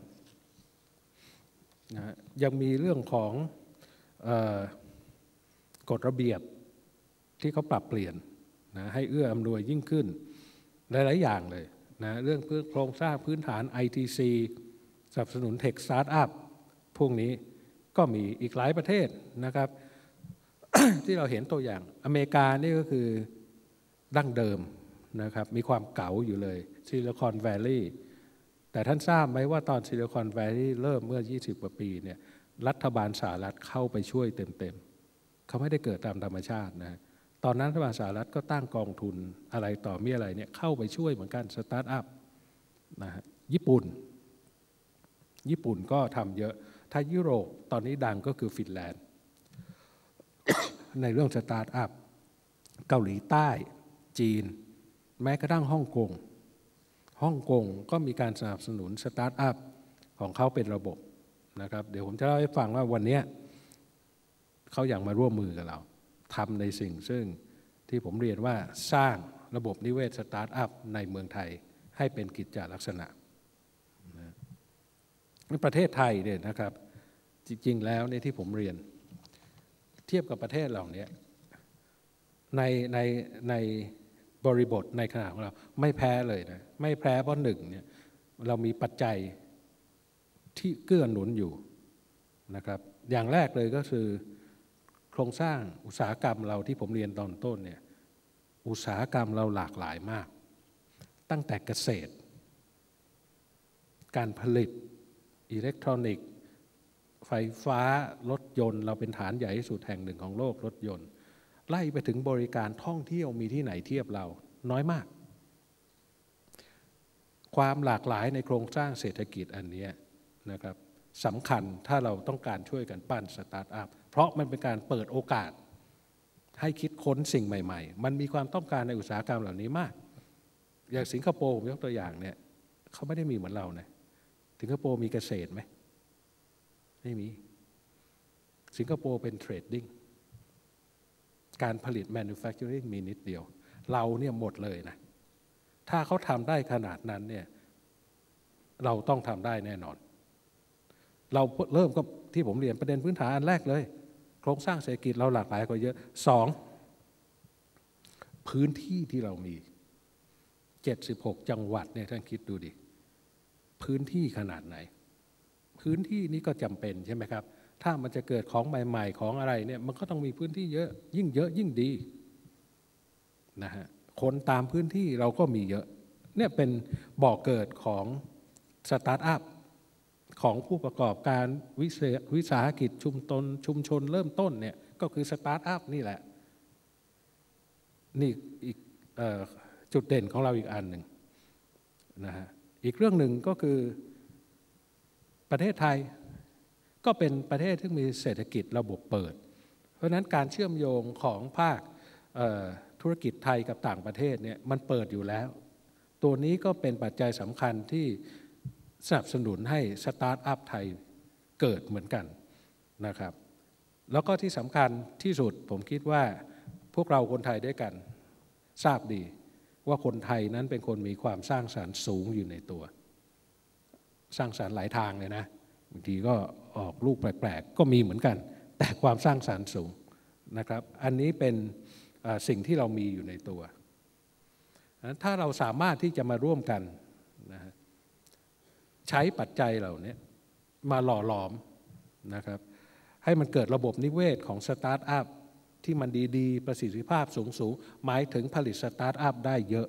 นะยังมีเรื่องของเอ่อกฎระเบียบที่เขาปรับเปลี่ยนนะให้เอื้ออำนวยยิ่งขึ้นหลายๆอย่างเลยนะเรื่องโครงสร้างพื้นฐาน ไอ ที ซี สนับสนุนเทคสตาร์ทอัพพวกนี้ก็มีอีกหลายประเทศนะครับ ที่เราเห็นตัวอย่างอเมริกานี่ก็คือดั้งเดิมนะครับมีความเก๋าอยู่เลยซิลิคอนแวลลีย์แต่ท่านทราบไหมว่าตอนซิลิคอนแวลลีย์เริ่มเมื่อยี่สิบกว่าปีเนี่ยรัฐบาลสหรัฐเข้าไปช่วยเต็มๆเขาไม่ได้เกิดตามธรรมชาตินะตอนนั้นรัฐบาลสหรัฐก็ตั้งกองทุนอะไรต่อมีอะไรเนี่ยเข้าไปช่วยเหมือนกันสตาร์ทอัพนะญี่ปุ่นญี่ปุ่นก็ทำเยอะถ้ายุโรปตอนนี้ดังก็คือฟินแลนด์ ในเรื่องสตาร์ทอัพเกาหลีใต้จีนแม้กระทั่งฮ่องกงฮ่องกงก็มีการสนับสนุนสตาร์ทอัพของเขาเป็นระบบนะครับเดี๋ยวผมจะเล่าให้ฟังว่าวันนี้เขาอยากมาร่วมมือกับเราทำในสิ่งซึ่งที่ผมเรียนว่าสร้างระบบนิเวศสตาร์ทอัพในเมืองไทยให้เป็นกิจจลักษณะในประเทศไทยเนี่ยนะครับจริงๆแล้วในที่ผมเรียนเทียบกับประเทศเหล่านี้ในในในบริบทในขณะของเราไม่แพ้เลยนะไม่แพ้เพราะหนึ่งเนี่ยเรามีปัจจัยที่เกื้อหนุนอยู่นะครับอย่างแรกเลยก็คือโครงสร้างอุตสาหกรรมเราที่ผมเรียนตอนต้นเนี่ยอุตสาหกรรมเราหลากหลายมากตั้งแต่เกษตรการผลิตอิเล็กทรอนิกส์ไฟฟ้ารถยนต์เราเป็นฐานใหญ่ที่สุดแห่งหนึ่งของโลกรถยนต์ไล่ไปถึงบริการท่องเที่ยวมีที่ไหนเทียบเราน้อยมากความหลากหลายในโครงสร้างเศรษฐกิจอันนี้นะครับสำคัญถ้าเราต้องการช่วยกันปั้นสตาร์ทอัพเพราะมันเป็นการเปิดโอกาสให้คิดค้นสิ่งใหม่ๆมันมีความต้องการในอุตสาหกรรมเหล่านี้มากอย่างสิงคโปร์ผมยกตัวอย่างเนี่ยเขาไม่ได้มีเหมือนเรานะสิงคโปร์มีเกษตรไหมไม่มีสิงคโปร์เป็นเทรดดิ้งการผลิต manufacturing มีนิดเดียวเราเนี่ยหมดเลยนะถ้าเขาทำได้ขนาดนั้นเนี่ยเราต้องทำได้แน่นอนเราเริ่มก็ที่ผมเรียนประเด็นพื้นฐานอันแรกเลยโครงสร้างเศรษฐกิจเราหลากหลายกว่าเยอะสองพื้นที่ที่เรามีเจ็ดสิบหกจังหวัดเนี่ยท่านคิดดูดิพื้นที่ขนาดไหนพื้นที่นี้ก็จำเป็นใช่ไหมครับถ้ามันจะเกิดของใหม่ๆของอะไรเนี่ยมันก็ต้องมีพื้นที่เยอะยิ่งเยอะยิ่งดีนะฮะคนตามพื้นที่เราก็มีเยอะเนี่ยเป็นบ่อเกิดของสตาร์ทอัพของผู้ประกอบการวิสาหกิจชุมชนชุมชนเริ่มต้นเนี่ยก็คือสตาร์ทอัพนี่แหละนี่อีกจุดเด่นของเราอีกอันหนึ่งนะฮะอีกเรื่องหนึ่งก็คือประเทศไทยก็เป็นประเทศที่มีเศรษฐกิจระบบเปิดเพราะฉะนั้นการเชื่อมโยงของภาคธุรกิจไทยกับต่างประเทศเนี่ยมันเปิดอยู่แล้วตัวนี้ก็เป็นปัจจัยสำคัญที่สนับสนุนให้สตาร์ทอัพไทยเกิดเหมือนกันนะครับแล้วก็ที่สำคัญที่สุดผมคิดว่าพวกเราคนไทยด้วยกันทราบดีว่าคนไทยนั้นเป็นคนมีความสร้างสรรค์สูงอยู่ในตัวสร้างสรรค์หลายทางเลยนะบางทีก็ออกลูกแปลกๆก็มีเหมือนกันแต่ความสร้างสรรค์สูงนะครับอันนี้เป็นสิ่งที่เรามีอยู่ในตัวถ้าเราสามารถที่จะมาร่วมกันนะใช้ปัจจัยเหล่านี้มาหล่อหลอมนะครับให้มันเกิดระบบนิเวศของสตาร์ทอัพที่มันดีๆประสิทธิภาพสูงๆหมายถึงผลิตสตาร์ทอัพได้เยอะ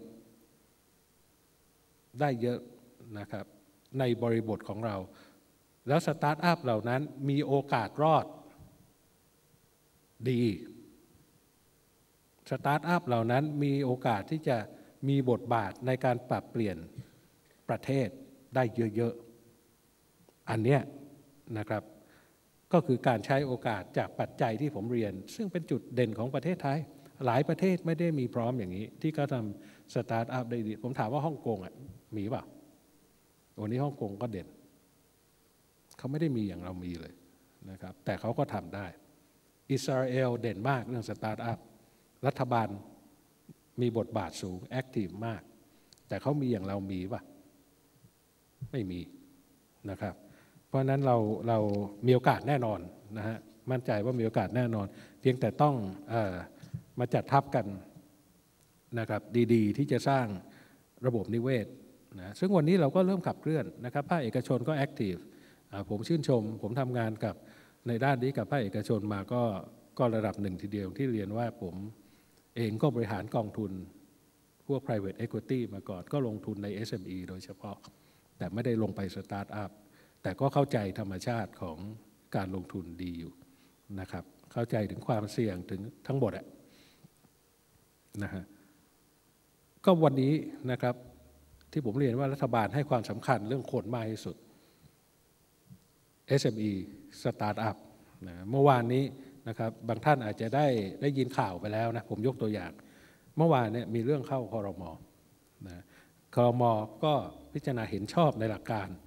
ได้เยอะนะครับในบริบทของเราแล้วสตาร์ทอัพเหล่านั้นมีโอกาสรอดดีสตาร์ทอัพเหล่านั้นมีโอกาสที่จะมีบทบาทในการปรับเปลี่ยนประเทศได้เยอะๆอันเนี้ยนะครับก็คือการใช้โอกาสจากปัจจัยที่ผมเรียนซึ่งเป็นจุดเด่นของประเทศไทยหลายประเทศไม่ได้มีพร้อมอย่างนี้ที่เขาทำสตาร์ทอัพได้ดีผมถามว่าฮ่องกงอ่ะมีเปล่าวันนี้ฮ่องกงก็เด่นเขาไม่ได้มีอย่างเรามีเลยนะครับแต่เขาก็ทำได้อิสราเอลเด่นมากเรื่องสตาร์ทอัพรัฐบาลมีบทบาทสูงแอคทีฟมากแต่เขามีอย่างเรามีป่ะไม่มีนะครับเพราะนั้นเราเรามีโอกาสแน่นอนนะฮะมั่นใจว่ามีโอกาสแน่นอนเพียงแต่ต้องเอ่อมาจัดทับกันนะครับดีๆที่จะสร้างระบบนิเวศนะซึ่งวันนี้เราก็เริ่มขับเคลื่อนนะครับภาคเอกชนก็แอคทีฟผมชื่นชมผมทำงานกับในด้านนี้กับภาคเอกชนมาก็ก็ระดับหนึ่งทีเดียวที่เรียนว่าผมเองก็บริหารกองทุนพวก private equity มาก่อนก็ลงทุนใน เอส เอ็ม อี โดยเฉพาะแต่ไม่ได้ลงไปสตาร์ทอัพแต่ก็เข้าใจธรรมชาติของการลงทุนดีอยู่นะครับเข้าใจถึงความเสี่ยงถึงทั้งหมดอะนะฮะก็วันนี้นะครับที่ผมเรียนว่ารัฐบาลให้ความสำคัญเรื่องคนมากที่สุด เอส เอ็ม อี Startup นะเมื่อวานนี้นะครับบางท่านอาจจะได้ได้ยินข่าวไปแล้วนะผมยกตัวอย่างเมื่อวานเนี่ยมีเรื่องเข้าครม.นะครม.ก็พิจารณาเห็นชอบในหลักการ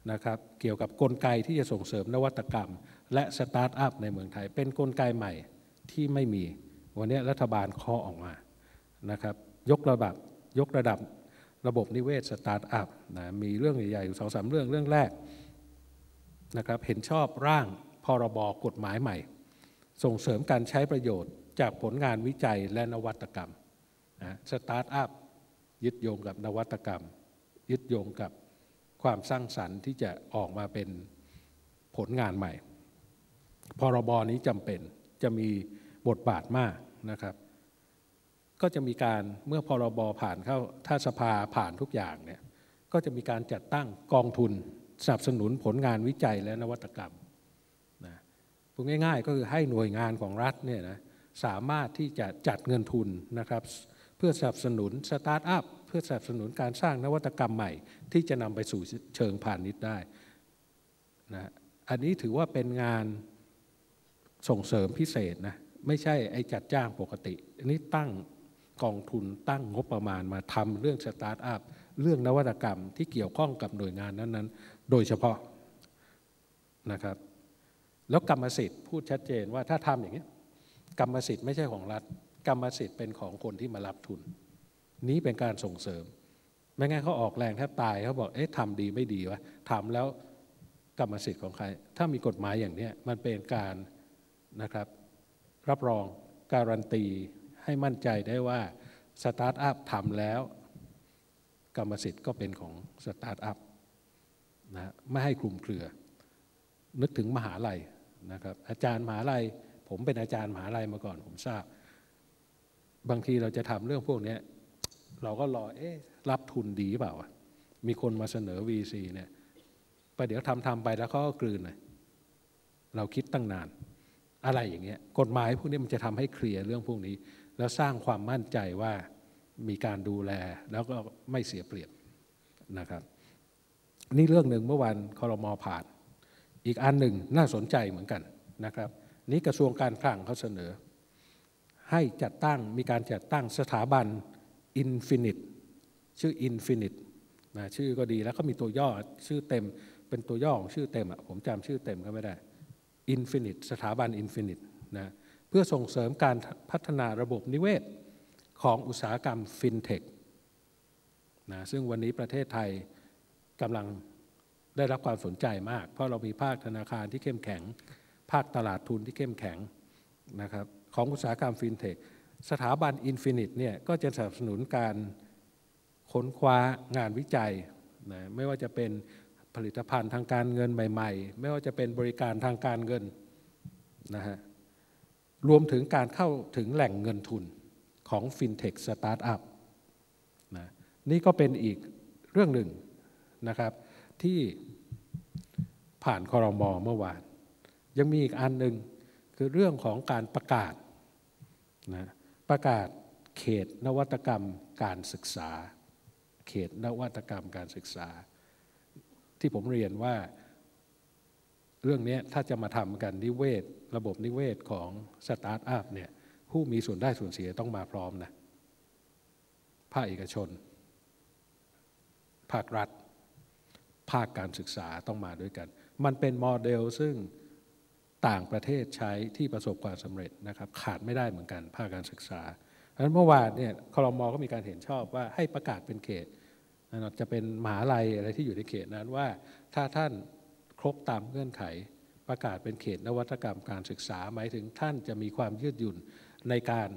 นะครับเกี่ยวกับกลไกที่จะส่งเสริมนวัตกรรมและสตาร์ทอัพในเมืองไทยเป็นกลไกใหม่ที่ไม่มีวันนี้รัฐบาลเคาะออกมานะครับยกระดับยกระดับระบบนิเวศสตาร์ทอัพนะมีเรื่องใหญ่ๆอยู่สองสามเรื่องเรื่องแรกนะครับเห็นชอบร่างพรบกฎหมายใหม่ส่งเสริมการใช้ประโยชน์จากผลงานวิจัยและนวัตกรรมนะสตาร์ทอัพยึดโยงกับนวัตกรรมยึดโยงกับความสร้างสรรค์ที่จะออกมาเป็นผลงานใหม่พรบนี้จำเป็นจะมีบทบาทมากนะครับก็จะมีการเมื่อพรบผ่านเข้าถ้าสภาผ่านทุกอย่างเนี่ยก็จะมีการจัดตั้งกองทุนสนับสนุนผลงานวิจัยและนวัตกรรมนะพูดง่ายๆก็คือให้หน่วยงานของรัฐเนี่ยนะสามารถที่จะจัดเงินทุนนะครับเพื่อสนับสนุนสตาร์ทอัพเพื่อสนับสนุนการสร้างนวัตกรรมใหม่ที่จะนำไปสู่เชิงพาณิชย์ได้นะอันนี้ถือว่าเป็นงานส่งเสริมพิเศษนะไม่ใช่ไอ้จัดจ้างปกติอันนี้ตั้งกองทุนตั้งงบประมาณมาทำเรื่องสตาร์ทอัพเรื่องนวัตกรรมที่เกี่ยวข้องกับหน่วยงานนั้นๆโดยเฉพาะนะครับแล้วกรรมสิทธิ์พูดชัดเจนว่าถ้าทำอย่างนี้กรรมสิทธิ์ไม่ใช่ของรัฐกรรมสิทธิ์เป็นของคนที่มารับทุนนี้เป็นการส่งเสริมไม่งั้นเขาออกแรงแทบตายเขาบอกเอ๊ะทำดีไม่ดีวะทำแล้วกรรมสิทธิ์ของใครถ้ามีกฎหมายอย่างนี้มันเป็นการนะครับรับรองการันตีให้มั่นใจได้ว่าสตาร์ทอัพทำแล้วกรรมสิทธิ์ก็เป็นของสตาร์ทอัพนะไม่ให้คลุมเครือนึกถึงมหาลัยนะครับอาจารย์มหาลัยผมเป็นอาจารย์มหาลัยมาก่อนผมทราบบางทีเราจะทำเรื่องพวกนี้เราก็รอเอ๊ะรับทุนดีเปล่ามีคนมาเสนอ วี ซี เนี่ยไปเดี๋ยวทำทำไปแล้วเขาก็กลืนเลยเราคิดตั้งนานอะไรอย่างเงี้ยกฎหมายพวกนี้มันจะทำให้เคลียร์เรื่องพวกนี้แล้วสร้างความมั่นใจว่ามีการดูแลแล้วก็ไม่เสียเปรียบนะครับนี่เรื่องหนึ่งเมื่อวานครม.ผ่านอีกอันหนึ่งน่าสนใจเหมือนกันนะครับนี่กระทรวงการคลังเขาเสนอให้จัดตั้งมีการจัดตั้งสถาบัน Infinite ชื่อ Infinite นะชื่อก็ดีแล้วก็มีตัวย่อชื่อเต็มเป็นตัวย่อของชื่อเต็มอ่ะผมจำชื่อเต็มก็ไม่ได้ Infinite สถาบัน Infinite นะเพื่อส่งเสริมการพัฒนาระบบนิเวศของอุตสาหกรรมฟินเทคนะซึ่งวันนี้ประเทศไทยกำลังได้รับความสนใจมากเพราะเรามีภาคธนาคารที่เข้มแข็งภาคตลาดทุนที่เข้มแข็งนะครับของอุตสาหกรรมฟินเทคสถาบัน Infinite เนี่ยก็จะสนับสนุนการค้นคว้างานวิจัยนะไม่ว่าจะเป็นผลิตภัณฑ์ทางการเงินใหม่ๆไม่ว่าจะเป็นบริการทางการเงินนะฮะรวมถึงการเข้าถึงแหล่งเงินทุนของฟินเทคสตาร์ทอัพนะนี่ก็เป็นอีกเรื่องหนึ่งนะครับที่ผ่านครม.เมื่อวานยังมีอีกอันหนึ่งคือเรื่องของการประกาศนะประกาศเขตนวัตกรรมการศึกษาเขตนวัตกรรมการศึกษาที่ผมเรียนว่าเรื่องนี้ถ้าจะมาทำกันนิเวศระบบนิเวศของสตาร์ทอัพเนี่ยผู้มีส่วนได้ส่วนเสียต้องมาพร้อมนะภาคเอกชนภาครัฐภาคการศึกษาต้องมาด้วยกันมันเป็นโมเดลซึ่งต่างประเทศใช้ที่ประสบความสำเร็จนะครับขาดไม่ได้เหมือนกันภาคการศึกษาเพราะฉะนั้นเมื่อวานเนี่ยครม.ก็มีการเห็นชอบว่าให้ประกาศเป็นเขตจะเป็นมหาลัยอะไรที่อยู่ในเขตนั้นว่าถ้าท่านครบตามเงื่อนไขประกาศเป็นเขตนวัตกรรมการศึกษาหมายถึงท่านจะมีความยืดหยุ่นในการ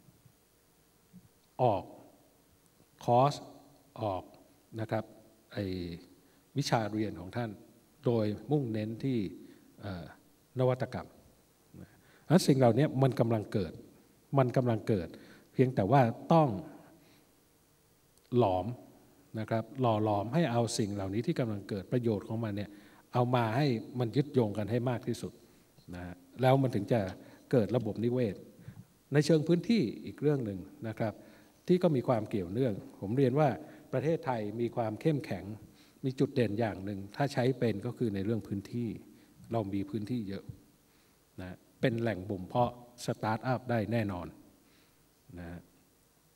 ออกคอร์สออกนะครับไอ้วิชาเรียนของท่านโดยมุ่งเน้นที่นวัตกรรมนั้นสิ่งเหล่านี้มันกำลังเกิดมันกำลังเกิดเพียงแต่ว่าต้องหลอมนะครับหล่อหลอมให้เอาสิ่งเหล่านี้ที่กำลังเกิดประโยชน์ของมันเนี่ยเอามาให้มันยึดโยงกันให้มากที่สุดนะแล้วมันถึงจะเกิดระบบนิเวศในเชิงพื้นที่อีกเรื่องหนึ่งนะครับที่ก็มีความเกี่ยวเนื่องผมเรียนว่าประเทศไทยมีความเข้มแข็งมีจุดเด่นอย่างหนึ่งถ้าใช้เป็นก็คือในเรื่องพื้นที่เรามีพื้นที่เยอะนะเป็นแหล่งบ่มเพาะสตาร์ทอัพได้แน่นอนนะ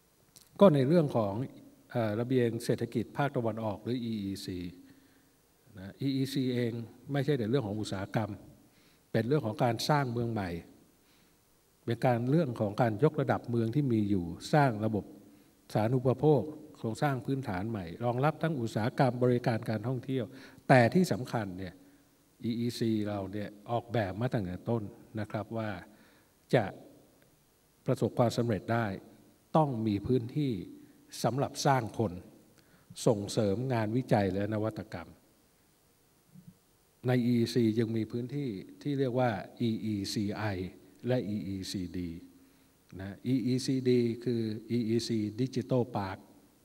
ก็ในเรื่องของระเบียงเศรษฐกิจภาคตะวันออกหรือ อี อี ซีนะ อี อี ซี เองไม่ใช่แต่เรื่องของอุตสาหกรรมเป็นเรื่องของการสร้างเมืองใหม่เป็นการเรื่องของการยกระดับเมืองที่มีอยู่สร้างระบบสาธารณูปโภคโครงสร้างพื้นฐานใหม่รองรับทั้งอุตสาหกรรมบริการการท่องเที่ยวแต่ที่สำคัญเนี่ย อี อี ซี เราเนี่ยออกแบบมาตั้งแต่ต้นนะครับว่าจะประสบความสำเร็จได้ต้องมีพื้นที่สำหรับสร้างคนส่งเสริมงานวิจัยและนวัตกรรมใน อี อี ซี ยังมีพื้นที่ที่เรียกว่า อี อี ซี ไอ และ อี อี ซี ดี นะ อี อี ซี ดี คือ อี อี ซี Digital Park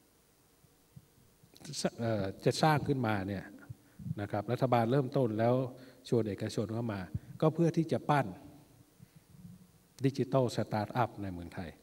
จะสร้างขึ้นมาเนี่ยนะครับรัฐบาลเริ่มต้นแล้วชวนเอกชนเข้ามาก็เพื่อที่จะปั้นดิจิทัลสตาร์ทอัพในเมืองไทย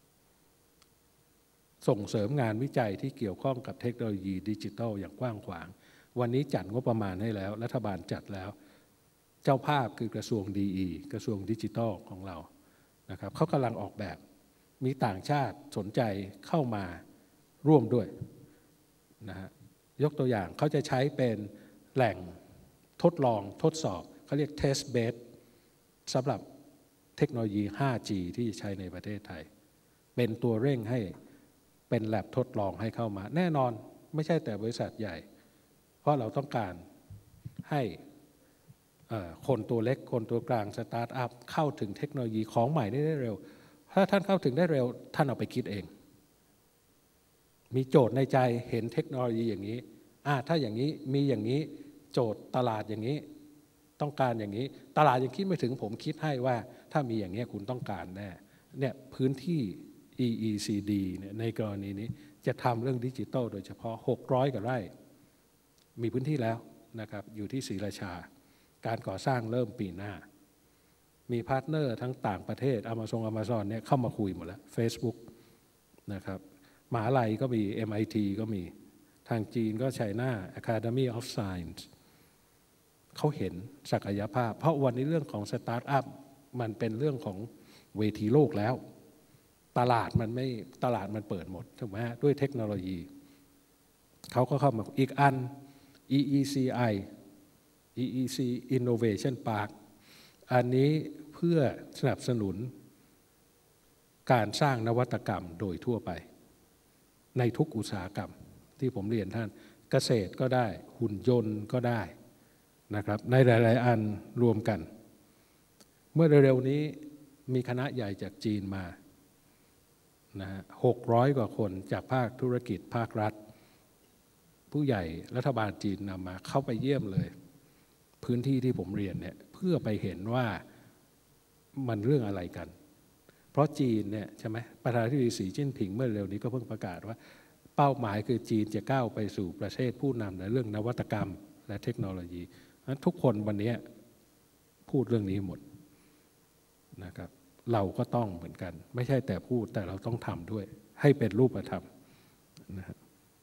ส่งเสริมงานวิจัยที่เกี่ยวข้องกับเทคโนโลยีดิจิทัลอย่างกว้างขวางวันนี้จัดงบประมาณให้แล้วรัฐบาลจัดแล้วเจ้าภาพคือกระทรวงดีอีกระทรวงดิจิทัลของเรานะครับเขากำลังออกแบบมีต่างชาติสนใจเข้ามาร่วมด้วยนะฮะยกตัวอย่างเขาจะใช้เป็นแหล่งทดลองทดสอบเขาเรียก test bed สำหรับเทคโนโลยี ไฟว์จี ที่ใช้ในประเทศไทยเป็นตัวเร่งให้เป็นแลบทดลองให้เข้ามาแน่นอนไม่ใช่แต่บริษัทใหญ่เพราะเราต้องการให้คนตัวเล็กคนตัวกลางสตาร์ทอัพเข้าถึงเทคโนโลยีของใหม่ได้เร็วถ้าท่านเข้าถึงได้เร็วท่านเอาไปคิดเองมีโจทย์ในใจเห็นเทคโนโลยีอย่างนี้อ่าถ้าอย่างนี้มีอย่างนี้โจทย์ตลาดอย่างนี้ต้องการอย่างนี้ตลาดยังคิดไม่ถึงผมคิดให้ว่าถ้ามีอย่างนี้คุณต้องการแน่เนี่ยพื้นที่ อี อี ซี ดี เนี่ยในกรณีนี้จะทำเรื่องดิจิทัลโดยเฉพาะหกร้อยกว่าไร่มีพื้นที่แล้วนะครับอยู่ที่ศรีราชาการก่อสร้างเริ่มปีหน้ามีพาร์ทเนอร์ทั้งต่างประเทศ Amazon Amazon เนี่ยเข้ามาคุยหมดแล้ว Facebook นะครับมหาลัยก็มี เอ็ม ไอ ที ก็มีทางจีนก็ China Academy of Science เขาเห็นศักยภาพเพราะวันนี้เรื่องของสตาร์ทอัพมันเป็นเรื่องของเวทีโลกแล้วตลาดมันไม่ตลาดมันเปิดหมดถูกไหมฮะด้วยเทคโนโลยีเขาก็เข้ามาอีกอัน อี อี ซี ไอ อี อี ซี Innovation Park อันนี้เพื่อสนับสนุนการสร้างนวัตกรรมโดยทั่วไปในทุกอุตสาหกรรมที่ผมเรียนท่านเกษตรก็ได้หุ่นยนต์ก็ได้นะครับในหลายๆอันรวมกันเมื่อเร็วๆนี้มีคณะใหญ่จากจีนมานะฮะหกร้อยกว่าคนจากภาคธุรกิจภาครัฐผู้ใหญ่รัฐบาลจีนนำมาเข้าไปเยี่ยมเลยพื้นที่ที่ผมเรียนเนี่ยเพื่อไปเห็นว่ามันเรื่องอะไรกันเพราะจีนเนี่ยใช่ไหมประธานาธิบดีสีจิ้นผิงเมื่อเร็วนี้ก็เพิ่งประกาศว่าเป้าหมายคือจีนจะก้าวไปสู่ประเทศผู้นำในเรื่องนวัตกรรมและเทคโนโลยีนั้นทุกคนวันนี้พูดเรื่องนี้หมดนะครับเราก็ต้องเหมือนกันไม่ใช่แต่พูดแต่เราต้องทำด้วยให้เป็นรูปธรรมนะ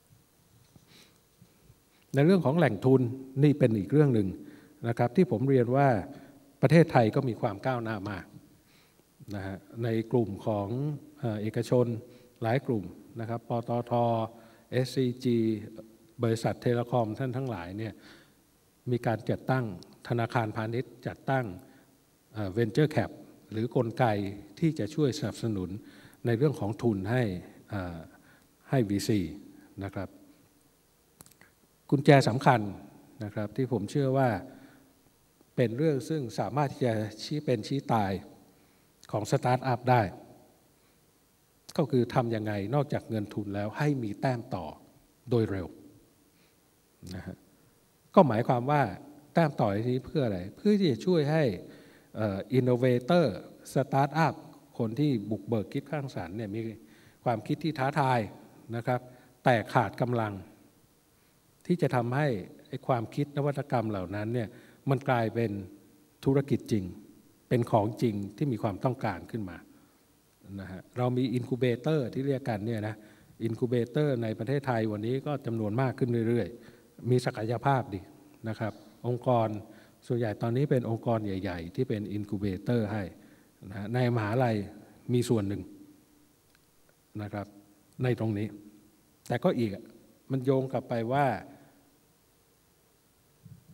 ในเรื่องของแหล่งทุนนี่เป็นอีกเรื่องหนึ่งนะครับที่ผมเรียนว่าประเทศไทยก็มีความก้าวหน้ามากนะฮะในกลุ่มของเอกชนหลายกลุ่มนะครับปตท. เอส ซี จี บริษัทเทเลคอมท่านทั้งหลายเนี่ยมีการจัดตั้งธนาคารพาณิชย์จัดตั้ง Venture Cap หรือกลไกที่จะช่วยสนับสนุนในเรื่องของทุนให้ให้ วี ซี นะครับกุญแจสำคัญนะครับที่ผมเชื่อว่าเป็นเรื่องซึ่งสามารถที่จะชี้เป็นชี้ตายของสตาร์ทอัพได้ก็คือทำยังไงนอกจากเงินทุนแล้วให้มีแต้มต่อโดยเร็วนะฮะก็หมายความว่าแต้มต่อนี้เพื่ออะไรเพื่อที่จะช่วยให้อินโนเวเตอร์สตาร์ทอัพคนที่บุกเบิกคิดสร้างสรรค์เนี่ยมีความคิดที่ท้าทายนะครับแต่ขาดกำลังที่จะทำให้ความคิดนวัตกรรมเหล่านั้นเนี่ยมันกลายเป็นธุรกิจจริงเป็นของจริงที่มีความต้องการขึ้นมานะฮะเรามีอินคูเบเตอร์ที่เรียกกันเนี่ยนะอินคูเบเตอร์ในประเทศไทยวันนี้ก็จำนวนมากขึ้นเรื่อยๆมีศักยภาพดีนะครับองค์กรส่วนใหญ่ตอนนี้เป็นองค์กรใหญ่ๆที่เป็นอินคูเบเตอร์ให้นะในมหาลัยมีส่วนหนึ่งนะครับในตรงนี้แต่ก็อีกมันโยงกลับไปว่า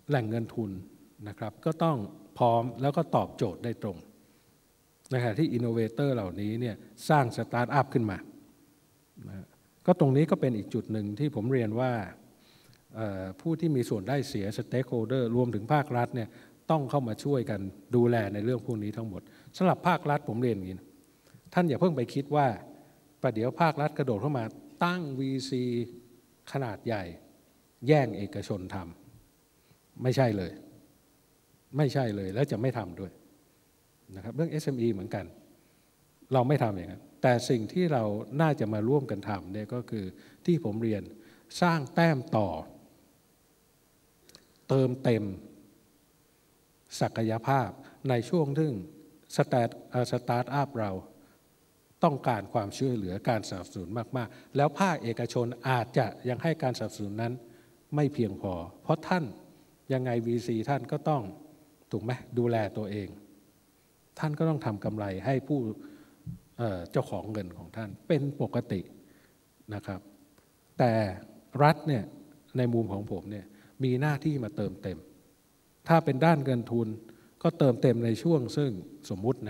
แหล่งเงินทุนนะครับก็ต้องพร้อมแล้วก็ตอบโจทย์ได้ตรงนะครับที่อินโนเวเตอร์เหล่านี้เนี่ยสร้างสตาร์ทอัพขึ้นมานะก็ตรงนี้ก็เป็นอีกจุดหนึ่งที่ผมเรียนว่าผู้ที่มีส่วนได้เสีย stakeholder รวมถึงภาครัฐเนี่ยต้องเข้ามาช่วยกันดูแลในเรื่องพวกนี้ทั้งหมดสำหรับภาครัฐผมเรียนอย่างนี้ท่านอย่าเพิ่งไปคิดว่าประเดี๋ยวภาครัฐกระโดดเข้ามาตั้ง วี ซี ขนาดใหญ่แย่งเอกชนทำไม่ใช่เลยไม่ใช่เลยแล้วจะไม่ทำด้วยนะครับเรื่อง เอส เอ็ม อี เหมือนกันเราไม่ทำอย่างนั้นแต่สิ่งที่เราน่าจะมาร่วมกันทำเนี่ยก็คือที่ผมเรียนสร้างแต้มต่อเติมเต็มศักยภาพในช่วงที่สตาร์ทสตาร์ทอัพเราต้องการความช่วยเหลือการสนับสนุนมากๆแล้วภาคเอกชนอาจจะยังให้การสนับสนุนนั้นไม่เพียงพอเพราะท่านยังไง วี ซี ท่านก็ต้องถูกไหมดูแลตัวเองท่านก็ต้องทำกำไรให้ผู้เจ้าของเงินของท่านเป็นปกตินะครับแต่รัฐเนี่ยในมุมของผมเนี่ยมีหน้าที่มาเติมเต็มถ้าเป็นด้านเงินทุนก็เติมเต็มในช่วงซึ่งสมมุตินะ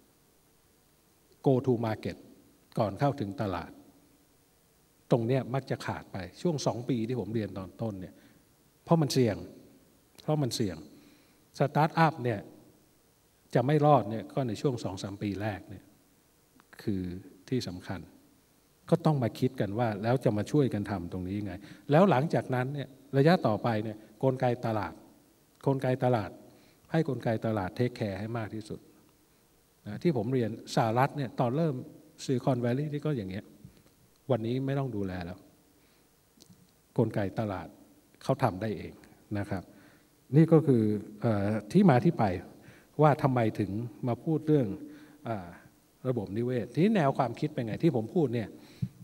go to market ก่อนเข้าถึงตลาดตรงเนี้ยมักจะขาดไปช่วงสองปีที่ผมเรียนตอนต้นเนี่ยเพราะมันเสี่ยงเพราะมันเสี่ยงสตาร์ทอัพเนี่ยจะไม่รอดเนี่ยก็ในช่วง สองถึงสาม ปีแรกเนี่ยคือที่สำคัญก็ต้องมาคิดกันว่าแล้วจะมาช่วยกันทำตรงนี้ยังไงแล้วหลังจากนั้นเนี่ยระยะต่อไปเนี่ยกลไกตลาดกลไกตลาดให้กลไกตลาดเทคแคร์ให้มากที่สุดนะที่ผมเรียนสหรัฐเนี่ยตอนเริ่มซิลิคอนแวลลีย์ที่ก็อย่างเงี้ยวันนี้ไม่ต้องดูแลแล้วกลไกตลาดเขาทำได้เองนะครับนี่ก็คือเอ่อที่มาที่ไปว่าทำไมถึงมาพูดเรื่องอ่าระบบนิเวศที่แนวความคิดเป็นไงที่ผมพูดเนี่ย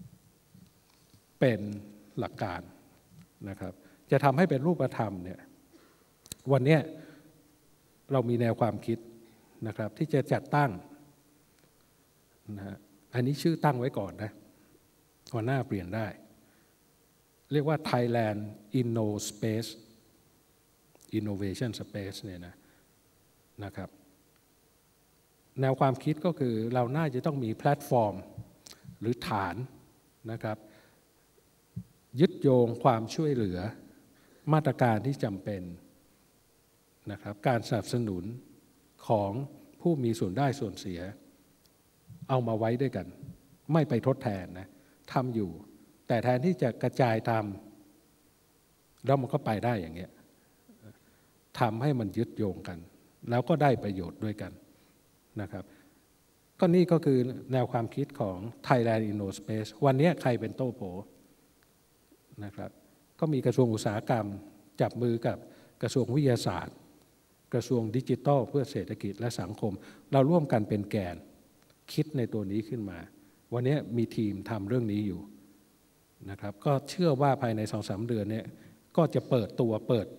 เป็นหลักการนะครับจะทำให้เป็นรูปธรรมเนี่ยวันนี้เรามีแนวความคิดนะครับที่จะจัดตั้งนะฮะอันนี้ชื่อตั้งไว้ก่อนนะวันหน้าเปลี่ยนได้เรียกว่า Thailand Inno Space Innovation Space เนี่ยนะนะครับแนวความคิดก็คือเราน่าจะต้องมีแพลตฟอร์มหรือฐานนะครับยึดโยงความช่วยเหลือมาตรการที่จำเป็นนะครับการสนับสนุนของผู้มีส่วนได้ส่วนเสียเอามาไว้ด้วยกันไม่ไปทดแทนนะทำอยู่แต่แทนที่จะกระจายทำแล้วมันก็ไปได้อย่างเงี้ยทำให้มันยึดโยงกันแล้วก็ได้ประโยชน์ด้วยกันนะครับก็นี่ก็คือแนวความคิดของ Thailand Inno Space วันนี้ใครเป็นโต้โผนะครับก็มีกระทรวงอุตสาหกรรมจับมือกับกระทรวงวิทยาศาสตร์กระทรวงดิจิทัลเพื่อเศรษฐกิจและสังคมเราร่วมกันเป็นแกนคิดในตัวนี้ขึ้นมาวันนี้มีทีมทำเรื่องนี้อยู่นะครับก็เชื่อว่าภายใน สองถึงสาม เดือนนี้ก็จะเปิดตัวเปิด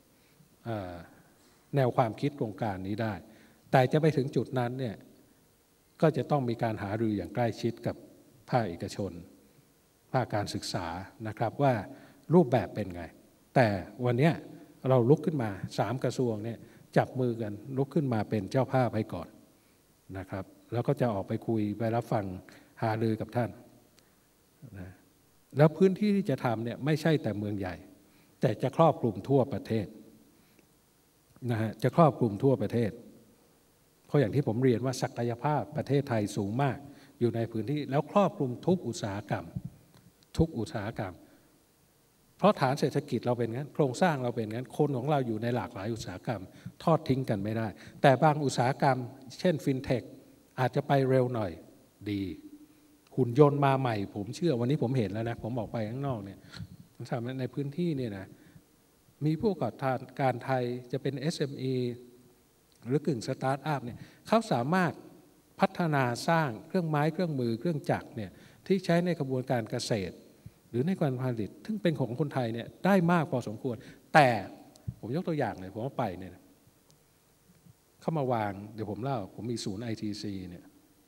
แนวความคิดโครงการนี้ได้แต่จะไปถึงจุดนั้นเนี่ยก็จะต้องมีการหารืออย่างใกล้ชิดกับภาคเอกชนภาคการศึกษานะครับว่ารูปแบบเป็นไงแต่วันนี้เราลุกขึ้นมาสามกระทรวงเนี่ยจับมือกันลุกขึ้นมาเป็นเจ้าภาพให้ก่อนนะครับแล้วก็จะออกไปคุยไปรับฟังหารือกับท่านนะแล้วพื้นที่ที่จะทำเนี่ยไม่ใช่แต่เมืองใหญ่แต่จะครอบคลุมทั่วประเทศนะฮะจะครอบคลุมทั่วประเทศเพราะอย่างที่ผมเรียนว่าศักยภาพประเทศไทยสูงมากอยู่ในพื้นที่แล้วครอบคลุมทุกอุตสาหกรรมทุกอุตสาหกรรมเพราะฐานเศรษฐกิจเราเป็นงั้นโครงสร้างเราเป็นงั้นคนของเราอยู่ในหลากหลายอุตสาหกรรมทอดทิ้งกันไม่ได้แต่บางอุตสาหกรรมเช่นฟินเทคอาจจะไปเร็วหน่อยดีหุ่นยนต์มาใหม่ผมเชื่อวันนี้ผมเห็นแล้วนะผมออกไปข้างนอกเนี่ยสามารถในพื้นที่เนี่ยนะมีผู้ก่อการไทยจะเป็น เอส เอ็ม อี หรือกึ่งสตาร์ทอัพเนี่ยเขาสามารถพัฒนาสร้างเครื่องไม้เครื่องมือเครื่องจักรเนี่ยที่ใช้ในกระบวนการเกษตรหรือในการผลิตซึ่งเป็นของคนไทยเนี่ยได้มากพอสมควรแต่ผมยกตัวอย่างเลยผมว่าไปเนี่ยเข้ามาวางเดี๋ยวผมเล่าผมมีศูนย์ ไอ ที ซี เนี่ย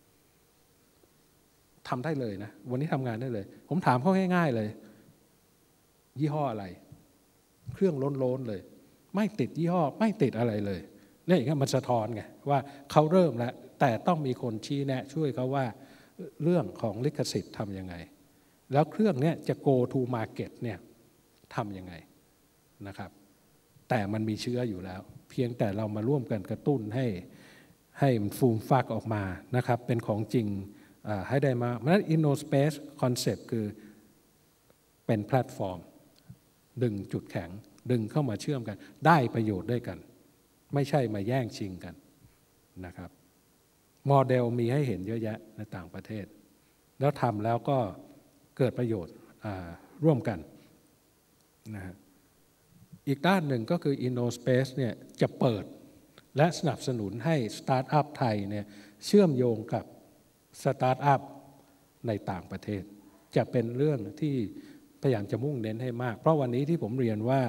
ทำได้เลยนะวันนี้ทำงานได้เลยผมถามเขาง่ายๆเลยยี่ห้ออะไรเครื่องล้นๆเลยไม่ติดยี่ห้อไม่ติดอะไรเลยนี่อย่างนี้มันสะท้อนไงว่าเขาเริ่มแล้วแต่ต้องมีคนชี้แนะช่วยเขาว่าเรื่องของลิขสิทธิ์ทำยังไงแล้วเครื่องนี้จะ go to market เนี่ยทำยังไงนะครับแต่มันมีเชื้ออยู่แล้วเพียงแต่เรามาร่วมกันกระตุ้นให้ให้มันฟูมฟักออกมานะครับเป็นของจริงให้ได้มาเพราะฉะนั้น InnoSpace Concept คือเป็นแพลตฟอร์มดึงจุดแข็งดึงเข้ามาเชื่อมกันได้ประโยชน์ด้วยกันไม่ใช่มาแย่งชิงกันนะครับโมเดลมีให้เห็นเยอะแยะในต่างประเทศแล้วทำแล้วก็เกิดประโยชน์ร่วมกันนะฮะอีกด้านหนึ่งก็คือ InnoSpace เนี่ยจะเปิดและสนับสนุนให้สตาร์ทอัพไทยเนี่ยเชื่อมโยงกับสตาร์ทอัพในต่างประเทศจะเป็นเรื่องที่พยายามจะมุ่งเน้นให้มากเพราะวันนี้ที่ผมเรียนว่า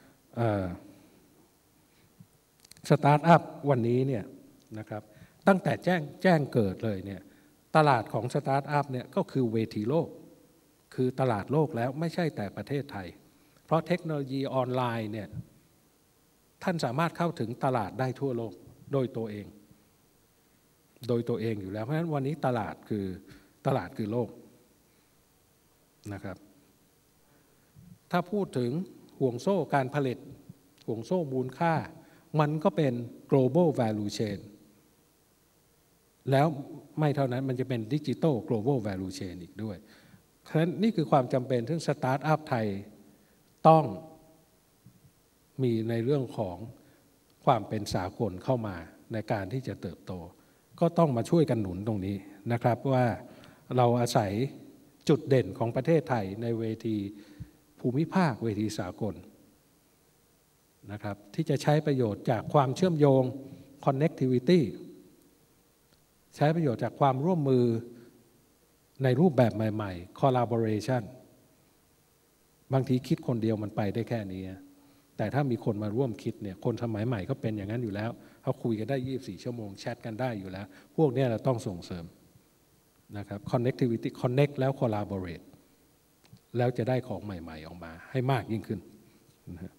สตาร์ทอัพวันนี้เนี่ยนะครับตั้งแต่แจ้งแจ้งเกิดเลยเนี่ยตลาดของสตาร์ทอัพเนี่ยก็คือเวทีโลกคือตลาดโลกแล้วไม่ใช่แต่ประเทศไทยเพราะเทคโนโลยีออนไลน์เนี่ยท่านสามารถเข้าถึงตลาดได้ทั่วโลกโดยตัวเองโดยตัวเองอยู่แล้วเพราะฉะนั้นวันนี้ตลาดคือตลาดคือโลกนะครับถ้าพูดถึงห่วงโซ่การผลิตห่วงโซ่มูลค่ามันก็เป็น global value chain แล้วไม่เท่านั้นมันจะเป็น digital global value chain อีกด้วยเพราะฉะนั้นนี่คือความจำเป็นที่สตาร์ทอัพไทยต้องมีในเรื่องของความเป็นสากลเข้ามาในการที่จะเติบโตก็ต้องมาช่วยกันหนุนตรงนี้นะครับว่าเราอาศัยจุดเด่นของประเทศไทยในเวทีภูมิภาคเวทีสากลนะครับที่จะใช้ประโยชน์จากความเชื่อมโยง connectivity ใช้ประโยชน์จากความร่วมมือในรูปแบบใหม่ๆ collaboration บางทีคิดคนเดียวมันไปได้แค่นี้แต่ถ้ามีคนมาร่วมคิดเนี่ยคนสมัยใหม่ก็เป็นอย่างนั้นอยู่แล้วเขาคุยกันได้ยี่สิบสี่ชั่วโมงแชทกันได้อยู่แล้วพวกนี้เราต้องส่งเสริมนะครับ connectivity connect แล้ว collaborate แล้วจะได้ของใหม่ๆออกมาให้มากยิ่งขึ้นนะ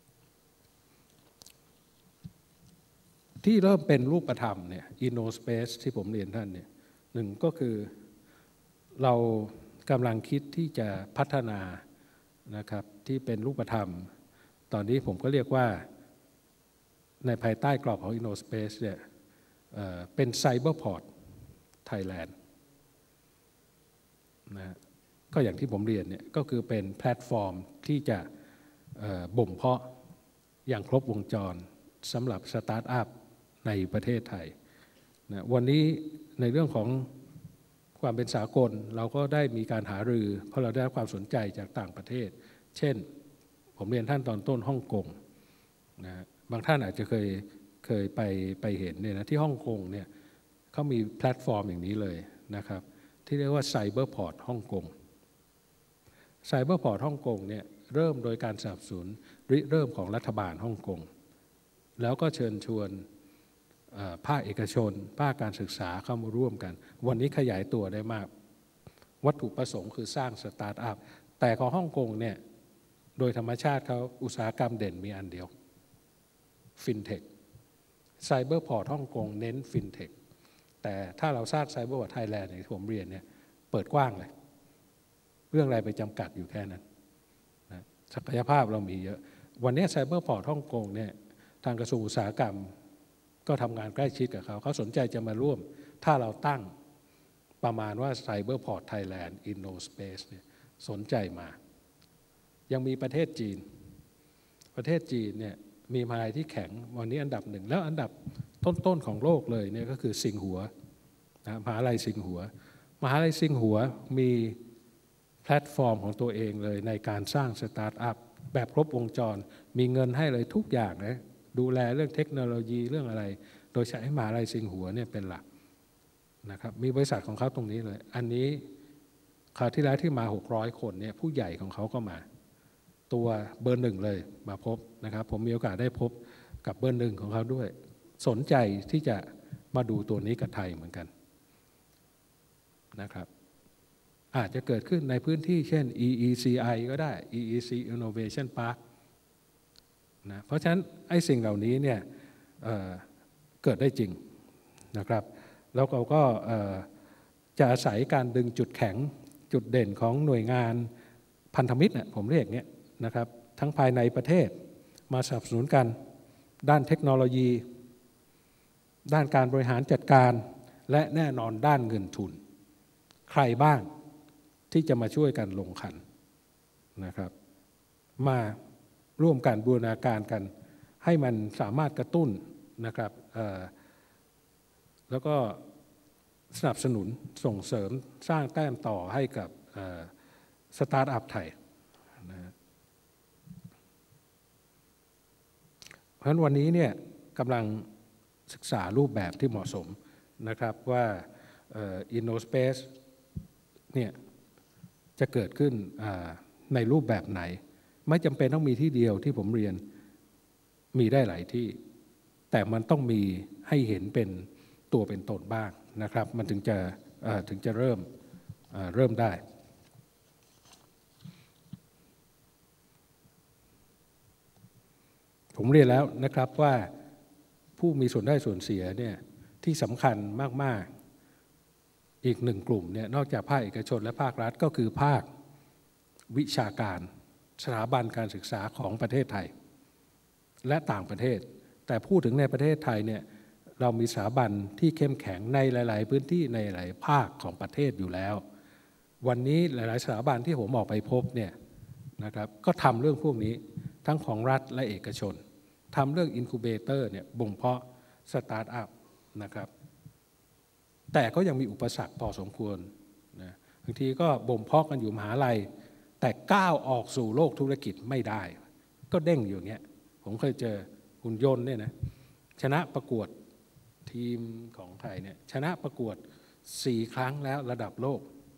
ที่เริ่มเป็นรูปธรรมเนี่ย InnoSpace ที่ผมเรียนท่านเนี่ยหนึ่งก็คือเรากำลังคิดที่จะพัฒนานะครับที่เป็นรูปธรรมตอนนี้ผมก็เรียกว่าในภายใต้กรอบของ InnoSpace เนี่ยเป็น Cyberport Thailand นะก็อย่างที่ผมเรียนเนี่ยก็คือเป็นแพลตฟอร์มที่จะบ่มเพาะอย่างครบวงจรสำหรับสตาร์ทอัพในประเทศไทยนะวันนี้ในเรื่องของความเป็นสากลเราก็ได้มีการหารือเพราะเราได้รับความสนใจจากต่างประเทศเช่นผมเรียนท่านตอนต้นฮ่องกงนะบางท่านอาจจะเคยเคยไปไปเห็นเนี่ยนะที่ฮ่องกงเนี่ยเขามีแพลตฟอร์มอย่างนี้เลยนะครับที่เรียกว่าไซเบอร์พอร์ตฮ่องกงไซเบอร์พอร์ตฮ่องกงเนี่ยเริ่มโดยการสนับสนุนริเริ่มของรัฐบาลฮ่องกงแล้วก็เชิญชวนภาคเอกชนภาคการศึกษาเข้ามาร่วมกันวันนี้ขยายตัวได้มากวัตถุประสงค์คือสร้างสตาร์ทอัพแต่ของฮ่องกงเนี่ยโดยธรรมชาติเขาอุตสาหกรรมเด่นมีอันเดียวฟินเทคไซเบอร์พอร์ตฮ่องกงเน้นฟินเทคแต่ถ้าเราสร้างไซเบอร์พอร์ตไทยแลนด์อย่างที่ผมเรียนเนี่ยเปิดกว้างเลยเรื่องอะไรไปจำกัดอยู่แค่นั้นนะศักยภาพเรามีเยอะวันนี้ไซเบอร์พอร์ตฮ่องกงเนี่ยทางกระทรวงอุตสาหกรรมก็ทำงานใกล้ชิดกับเขาเขาสนใจจะมาร่วมถ้าเราตั้งประมาณว่า Cyberport Thailand InnoSpace เนี่ยสนใจมายังมีประเทศจีนประเทศจีนเนี่ยมีมหาลัยที่แข็งวันนี้อันดับหนึ่งแล้วอันดับต้นๆของโลกเลยเนี่ยก็คือสิงหัวนะมหาลัยสิงหัวมหาลัยสิงหัวมีแพลตฟอร์มของตัวเองเลยในการสร้างสตาร์ทอัพแบบครบวงจรมีเงินให้เลยทุกอย่างนะดูแลเรื่องเทคโนโลยีเรื่องอะไรโดยใช้มหาลัยสิงหัวเนี่ยเป็นหลักนะครับมีบริษัทของเขาตรงนี้เลยอันนี้คราวที่แล้วที่มาหกร้อยคนเนี่ยผู้ใหญ่ของเขาก็มาตัวเบอร์หนึ่งเลยมาพบนะครับผมมีโอกาสได้พบกับเบอร์หนึ่งของเขาด้วยสนใจที่จะมาดูตัวนี้กับไทยเหมือนกันนะครับอาจจะเกิดขึ้นในพื้นที่เช่น อี อี ซี ไอ ก็ได้ อี อี ซี Innovation Park นะเพราะฉะนั้นไอ้สิ่งเหล่านี้เนี่ย เอ่อ เกิดได้จริงนะครับแล้วเราก็จะอาศัยการดึงจุดแข็งจุดเด่นของหน่วยงานพันธมิตรเนี่ยผมเรียกเงี้ยนะครับทั้งภายในประเทศมาสนับสนุนกันด้านเทคโนโลยีด้านการบริหารจัดการและแน่นอนด้านเงินทุนใครบ้างที่จะมาช่วยกันลงขันนะครับมาร่วมกันบูรณาการกันให้มันสามารถกระตุ้นนะครับแล้วก็สนับสนุนส่งเสริมสร้างแต้มต่อให้กับสตาร์ทอัพไทยนะเพราะฉะนั้นวันนี้เนี่ยกำลังศึกษารูปแบบที่เหมาะสมนะครับว่าอินโนสเปซเนี่ยจะเกิดขึ้นในรูปแบบไหนไม่จำเป็นต้องมีที่เดียวที่ผมเรียนมีได้หลายที่แต่มันต้องมีให้เห็นเป็นตัวเป็นตนบ้างนะครับมันถึงจะถึงจะเริ่มเริ่มได้ผมเรียนแล้วนะครับว่าผู้มีส่วนได้ส่วนเสียเนี่ยที่สำคัญมากๆอีกหนึ่งกลุ่มเนี่ยนอกจากภาคเอกชนและภาครัฐก็คือภาควิชาการสถาบันการศึกษาของประเทศไทยและต่างประเทศแต่พูดถึงในประเทศไทยเนี่ยเรามีสถาบันที่เข้มแข็งในหลายๆพื้นที่ในหลายภาคของประเทศอยู่แล้ววันนี้หลายๆสถาบันที่ผมออกไปพบเนี่ยนะครับก็ทำเรื่องพวกนี้ทั้งของรัฐและเอกชนทำเรื่องอินคูเบเตอร์เนี่ยบ่มเพาะสตาร์ทอัพนะครับแต่ก็ยังมีอุปสรรคพอสมควรนะบางทีก็บ่มเพาะกันอยู่มหาลัยแต่ก้าวออกสู่โลกธุรกิจไม่ได้ก็เด้งอยู่อย่างเงี้ยผมเคยเจอหุ่นยนต์เนี่ยนะชนะประกวดทีมของไทยเนี่ยชนะประกวดสี่ครั้งแล้วระดับโลก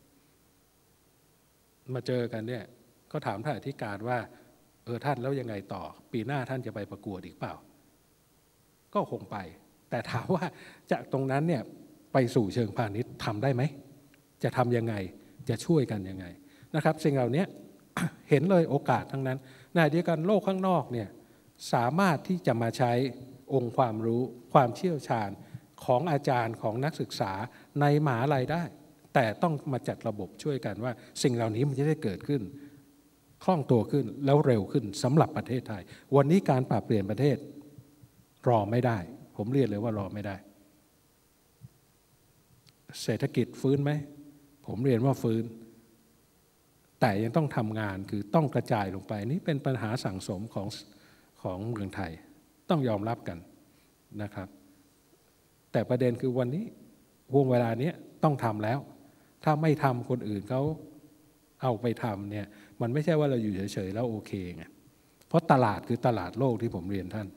มาเจอกันเนี่ยก็ถามท่านอธิการว่าเออท่านแล้วยังไงต่อปีหน้าท่านจะไปประกวดอีกเปล่าก็คงไปแต่ถามว่าจากตรงนั้นเนี่ยไปสู่เชิงพาณิชย์ทำได้ไหมจะทำยังไงจะช่วยกันยังไงนะครับสิ่งเหล่านี้ เห็นเลยโอกาสทั้งนั้นในเดียวกันโลกข้างนอกเนี่ยสามารถที่จะมาใช้องค์ความรู้ความเชี่ยวชาญของอาจารย์ของนักศึกษาในมหาลัยได้แต่ต้องมาจัดระบบช่วยกันว่าสิ่งเหล่านี้มันจะได้เกิดขึ้นคล่องตัวขึ้นแล้วเร็วขึ้นสำหรับประเทศไทยวันนี้การปรับเปลี่ยนประเทศรอไม่ได้ผมเรียนเลยว่ารอไม่ได้เศรษฐกิจฟื้นไหมผมเรียนว่าฟื้นแต่ยังต้องทำงานคือต้องกระจายลงไปนี่เป็นปัญหาสั่งสมของของเมืองไทยต้องยอมรับกันนะครับแต่ประเด็นคือวันนี้วงเวลานี้ต้องทำแล้วถ้าไม่ทำคนอื่นเขาเอาไปทำเนี่ยมันไม่ใช่ว่าเราอยู่เฉยๆแล้วโอเคไงเพราะตลาดคือตลาดโลกที่ผมเรียนท่าน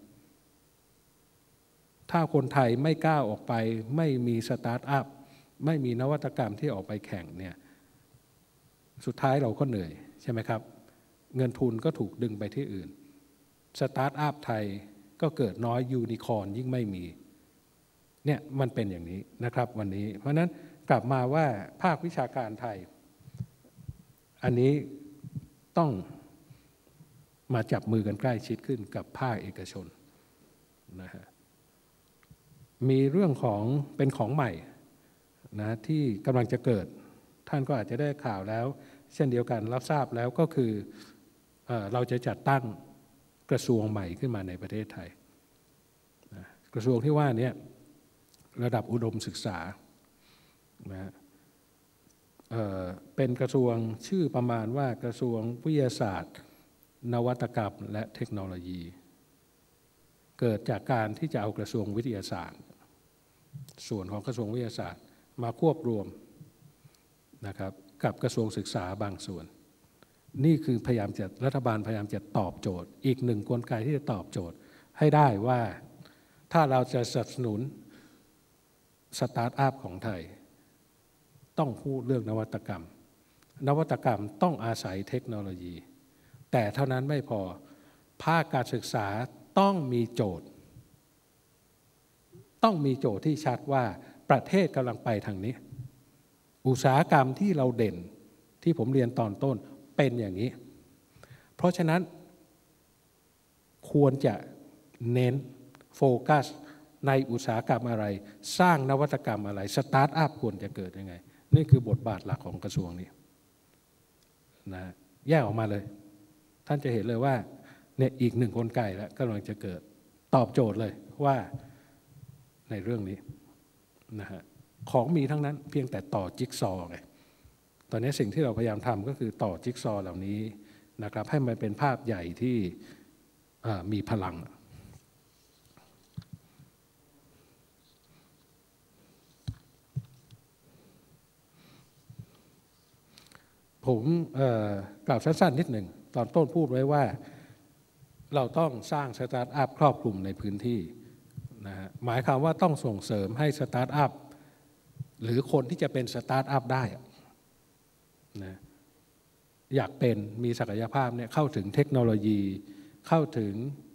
ถ้าคนไทยไม่กล้าออกไปไม่มีสตาร์ทอัพไม่มีนวัตกรรมที่ออกไปแข่งเนี่ยสุดท้ายเราก็เหนื่อยใช่ไหมครับเงินทุนก็ถูกดึงไปที่อื่นสตาร์ทอัพไทยก็เกิดน้อยยูนิคอร์นยิ่งไม่มีเนี่ยมันเป็นอย่างนี้นะครับวันนี้เพราะนั้นกลับมาว่าภาควิชาการไทยอันนี้ต้องมาจับมือกันใกล้ชิดขึ้นกับภาคเอกชนนะฮะมีเรื่องของเป็นของใหม่นะที่กำลังจะเกิดท่านก็อาจจะได้ข่าวแล้วเช่นเดียวกันรับทราบแล้วก็คือเอ่อเราจะจัดตั้งกระทรวงใหม่ขึ้นมาในประเทศไทยนะกระทรวงที่ว่านี้ระดับอุดมศึกษานะเอ่อเป็นกระทรวงชื่อประมาณว่ากระทรวงวิทยาศาสตร์นวัตกรรมและเทคโนโลยีเกิดจากการที่จะเอากระทรวงวิทยาศาสตร์ส่วนของกระทรวงวิทยาศาสตร์มาควบรวมนะครับกับกระทรวงศึกษาบางส่วนนี่คือพยายามจะรัฐบาลพยายามจะตอบโจทย์อีกหนึ่งกลไกที่จะตอบโจทย์ให้ได้ว่าถ้าเราจะสนับสนุนสตาร์ทอัพของไทยต้องพูดเรื่องนวัตกรรมนวัตกรรมต้องอาศัยเทคโนโลยีแต่เท่านั้นไม่พอภาคการศึกษาต้องมีโจทย์ต้องมีโจทย์ที่ชัดว่าประเทศกำลังไปทางนี้อุตสาหกรรมที่เราเด่นที่ผมเรียนตอนต้นเป็นอย่างนี้เพราะฉะนั้นคควรจะเน้นโฟกัสในอุตสาหกรรมอะไรสร้างนวัตกรรมอะไรสตาร์ทอัพควรจะเกิดยังไงนี่คือบทบาทหลักของกระทรวงนี้นะแยกออกมาเลยท่านจะเห็นเลยว่าเนี่ยอีกหนึ่งกลไกแล้วกำลังจะเกิดตอบโจทย์เลยว่าในเรื่องนี้นะฮะของมีทั้งนั้นเพียงแต่ต่อจิ๊กซอว์ไงตอนนี้สิ่งที่เราพยายามทำก็คือต่อจิ๊กซอว์เหล่านี้นะครับให้มันเป็นภาพใหญ่ที่มีพลังผมกล่าวสั้นๆนิดหนึ่งตอนต้นพูดไว้ว่าเราต้องสร้างสตาร์ทอัพครอบคลุมในพื้นที่นะฮะหมายความว่าต้องส่งเสริมให้สตาร์ทอัพหรือคนที่จะเป็นสตาร์ทอัพได้นะอยากเป็นมีศักยภาพเนี่ยเข้าถึงเทคโนโลยีเข้าถึง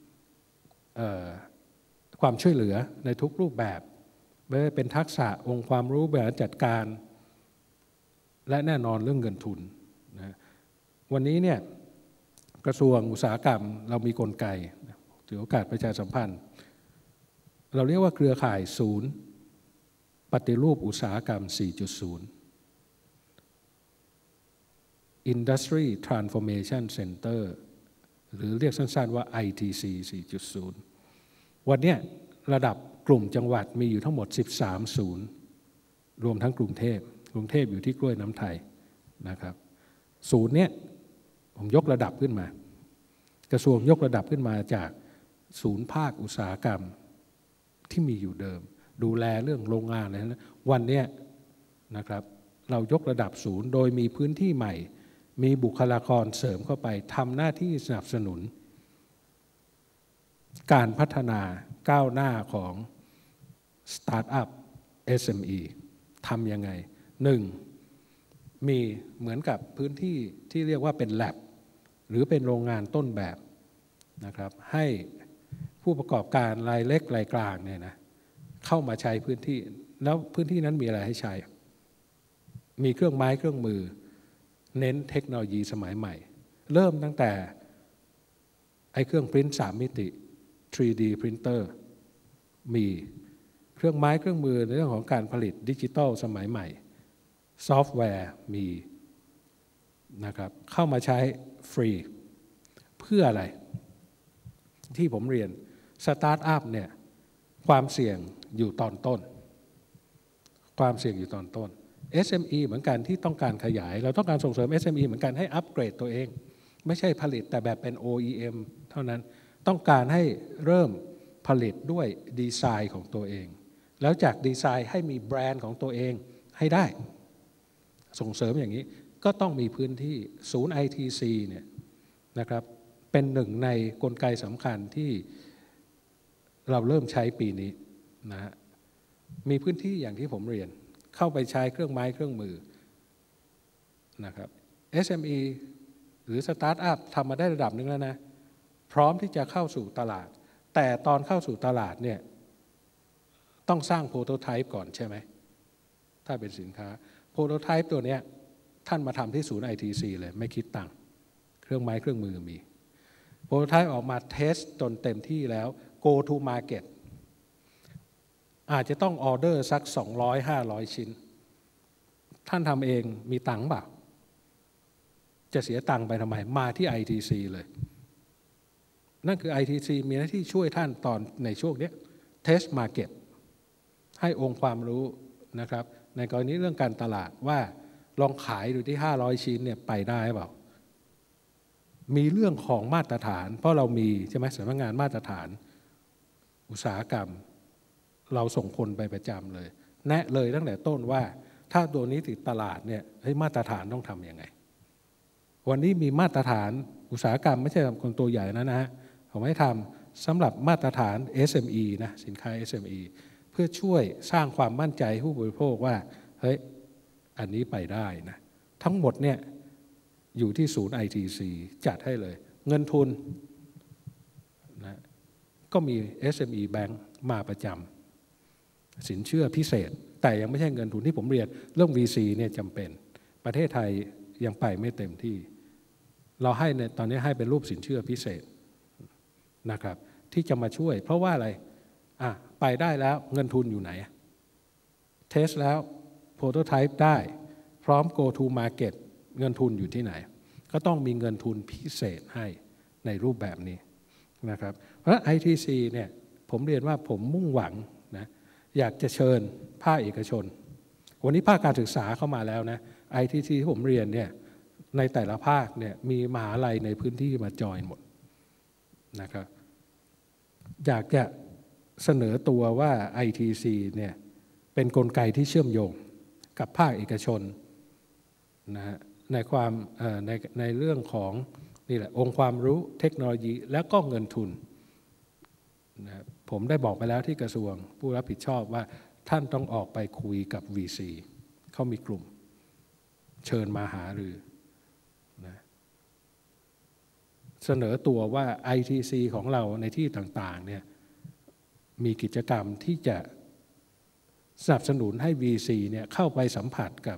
ความช่วยเหลือในทุกรูปแบบไม่ว่าเป็นทักษะองค์ความรู้บริหารจัดการและแน่นอนเรื่องเงินทุนนะวันนี้เนี่ยกระทรวงอุตสาหกรรมเรามีกลไกถือโอกาสประชาสัมพันธ์เราเรียกว่าเครือข่ายศูนย์ปฏิรูปอุตสาหกรรม สี่จุดศูนย์ Industry Transformation Center หรือเรียกสั้นๆว่า ไอ ที ซี สี่จุดศูนย์ วันนี้ระดับกลุ่มจังหวัดมีอยู่ทั้งหมดสิบสามศูนย์รวมทั้งกรุงเทพกรุงเทพอยู่ที่กล้วยน้ำไทยนะครับศูนย์เนี้ยผมยกระดับขึ้นมากระทรวงยกระดับขึ้นมาจากศูนย์ภาคอุตสาหกรรมที่มีอยู่เดิมดูแลเรื่องโรงงานอะไรนะวันนี้นะครับเรายกระดับศูนย์โดยมีพื้นที่ใหม่มีบุคลากรเสริมเข้าไปทำหน้าที่สนับสนุนการพัฒนาก้าวหน้าของสตาร์ทอัพ เอส เอ็ม อี ทำยังไงหนึ่งมีเหมือนกับพื้นที่ที่เรียกว่าเป็น lab หรือเป็นโรงงานต้นแบบนะครับให้ผู้ประกอบการรายเล็กรายกลางเนี่ยนะเข้ามาใช้พื้นที่แล้วพื้นที่นั้นมีอะไรให้ใช้มีเครื่องไม้เครื่องมือเน้นเทคโนโลยีสมัยใหม่เริ่มตั้งแต่ไอ้เครื่องปริ้นท์สามมิติ ทรี ดี printer มีเครื่องไม้เครื่องมือในเรื่องของการผลิตดิจิทัลสมัยใหม่ซอฟต์แวร์มีนะครับเข้ามาใช้ฟรีเพื่ออะไรที่ผมเรียนสตาร์ทอัพเนี่ยความเสี่ยงอยู่ตอนต้นความเสี่ยงอยู่ตอนต้น เอส เอ็ม อี เหมือนกันที่ต้องการขยายเราต้องการส่งเสริม เอส เอ็ม อี เหมือนกันให้อัปเกรดตัวเองไม่ใช่ผลิตแต่แบบเป็น โอ อี เอ็ม เท่านั้นต้องการให้เริ่มผลิตด้วยดีไซน์ของตัวเองแล้วจากดีไซน์ให้มีแบรนด์ของตัวเองให้ได้ส่งเสริมอย่างนี้ก็ต้องมีพื้นที่ศูนย์ ไอ ที ซี เนี่ยนะครับเป็นหนึ่งในกลไกสำคัญที่เราเริ่มใช้ปีนี้นะฮะมีพื้นที่อย่างที่ผมเรียนเข้าไปใช้เครื่องไม้เครื่องมือนะครับ เอส เอ็ม อี หรือสตาร์ทอัพทำมาได้ระดับหนึ่งแล้วนะพร้อมที่จะเข้าสู่ตลาดแต่ตอนเข้าสู่ตลาดเนี่ยต้องสร้างโปรโตไทป์ก่อนใช่ไหมถ้าเป็นสินค้าโปรโตไทป์ตัวนี้ท่านมาทำที่ศูนย์ ไอ ที ซี เลยไม่คิดตังค์เครื่องไม้เครื่องมือมีโปรโตไทป์ออกมาเทสจนเต็มที่แล้ว go to market อาจจะต้องออเดอร์สักสองร้อย ห้าร้อยชิ้นท่านทำเองมีตังค์เปล่าจะเสียตังค์ไปทำไมมาที่ ไอ ที ซี เลยนั่นคือ ไอ ที ซี มีหน้าที่ช่วยท่านตอนในช่วงนี้ test market ให้องค์ความรู้นะครับในกรณีเรื่องการตลาดว่าลองขายดูที่ห้าร้อยชิ้นเนี่ยไปได้เปล่ามีเรื่องของมาตรฐานเพราะเรามีใช่ไหมสำนักงานมาตรฐานอุตสาหกรรมเราส่งคนไปประจำเลยแนะเลยตั้งแต่ต้นว่าถ้าตัวนี้ติดตลาดเนี่ยมาตรฐานต้องทำยังไงวันนี้มีมาตรฐานอุตสาหกรรมไม่ใช่คนตัวใหญ่นะนะฮะผมให้ทำสำหรับมาตรฐาน เอส เอ็ม อี นะสินค้า เอส เอ็ม อี เพื่อช่วยสร้างความมั่นใจผู้บริโภคว่าเฮ้ยอันนี้ไปได้นะทั้งหมดเนี่ยอยู่ที่ศูนย์ ไอ ที ซี จัดให้เลยเงินทุนนะก็มี เอส เอ็ม อี Bank มาประจำสินเชื่อพิเศษแต่ยังไม่ใช่เงินทุนที่ผมเรียนเรื่อง วี ซี เนี่ยจำเป็นประเทศไทยยังไปไม่เต็มที่เราให้เนี่ยตอนนี้ให้เป็นรูปสินเชื่อพิเศษนะครับที่จะมาช่วยเพราะว่าอะไรอ่ะไปได้แล้วเงินทุนอยู่ไหนเทสแล้วโปรโตไทป์ได้พร้อม go to market เงินทุนอยู่ที่ไหนก็ต้องมีเงินทุนพิเศษให้ในรูปแบบนี้นะครับเพราะ ไอ ที ซี เนี่ยผมเรียนว่าผมมุ่งหวังนะอยากจะเชิญภาคเอกชนวันนี้ภาคการศึกษาเข้ามาแล้วนะ ไอ ที ซี ที่ผมเรียนเนี่ยในแต่ละภาคเนี่ยมีมหาลัยในพื้นที่มาจอยหมดนะครับอยากจะเสนอตัวว่า ไอ ที ซี เนี่ยเป็นกลไกที่เชื่อมโยงกับภาคเอกชนนะในความในในเรื่องของนี่แหละองค์ความรู้เทคโนโลยีและก็เงินทุนนะผมได้บอกไปแล้วที่กระทรวงผู้รับผิดชอบว่าท่านต้องออกไปคุยกับ วี ซี เขามีกลุ่มเชิญมาหารือนะเสนอตัวว่า ไอ ที ซี ของเราในที่ต่างๆเนี่ยมีกิจกรรมที่จะสนับสนุนให้ วี ซี เนี่ยเข้าไปสัมผัสกับ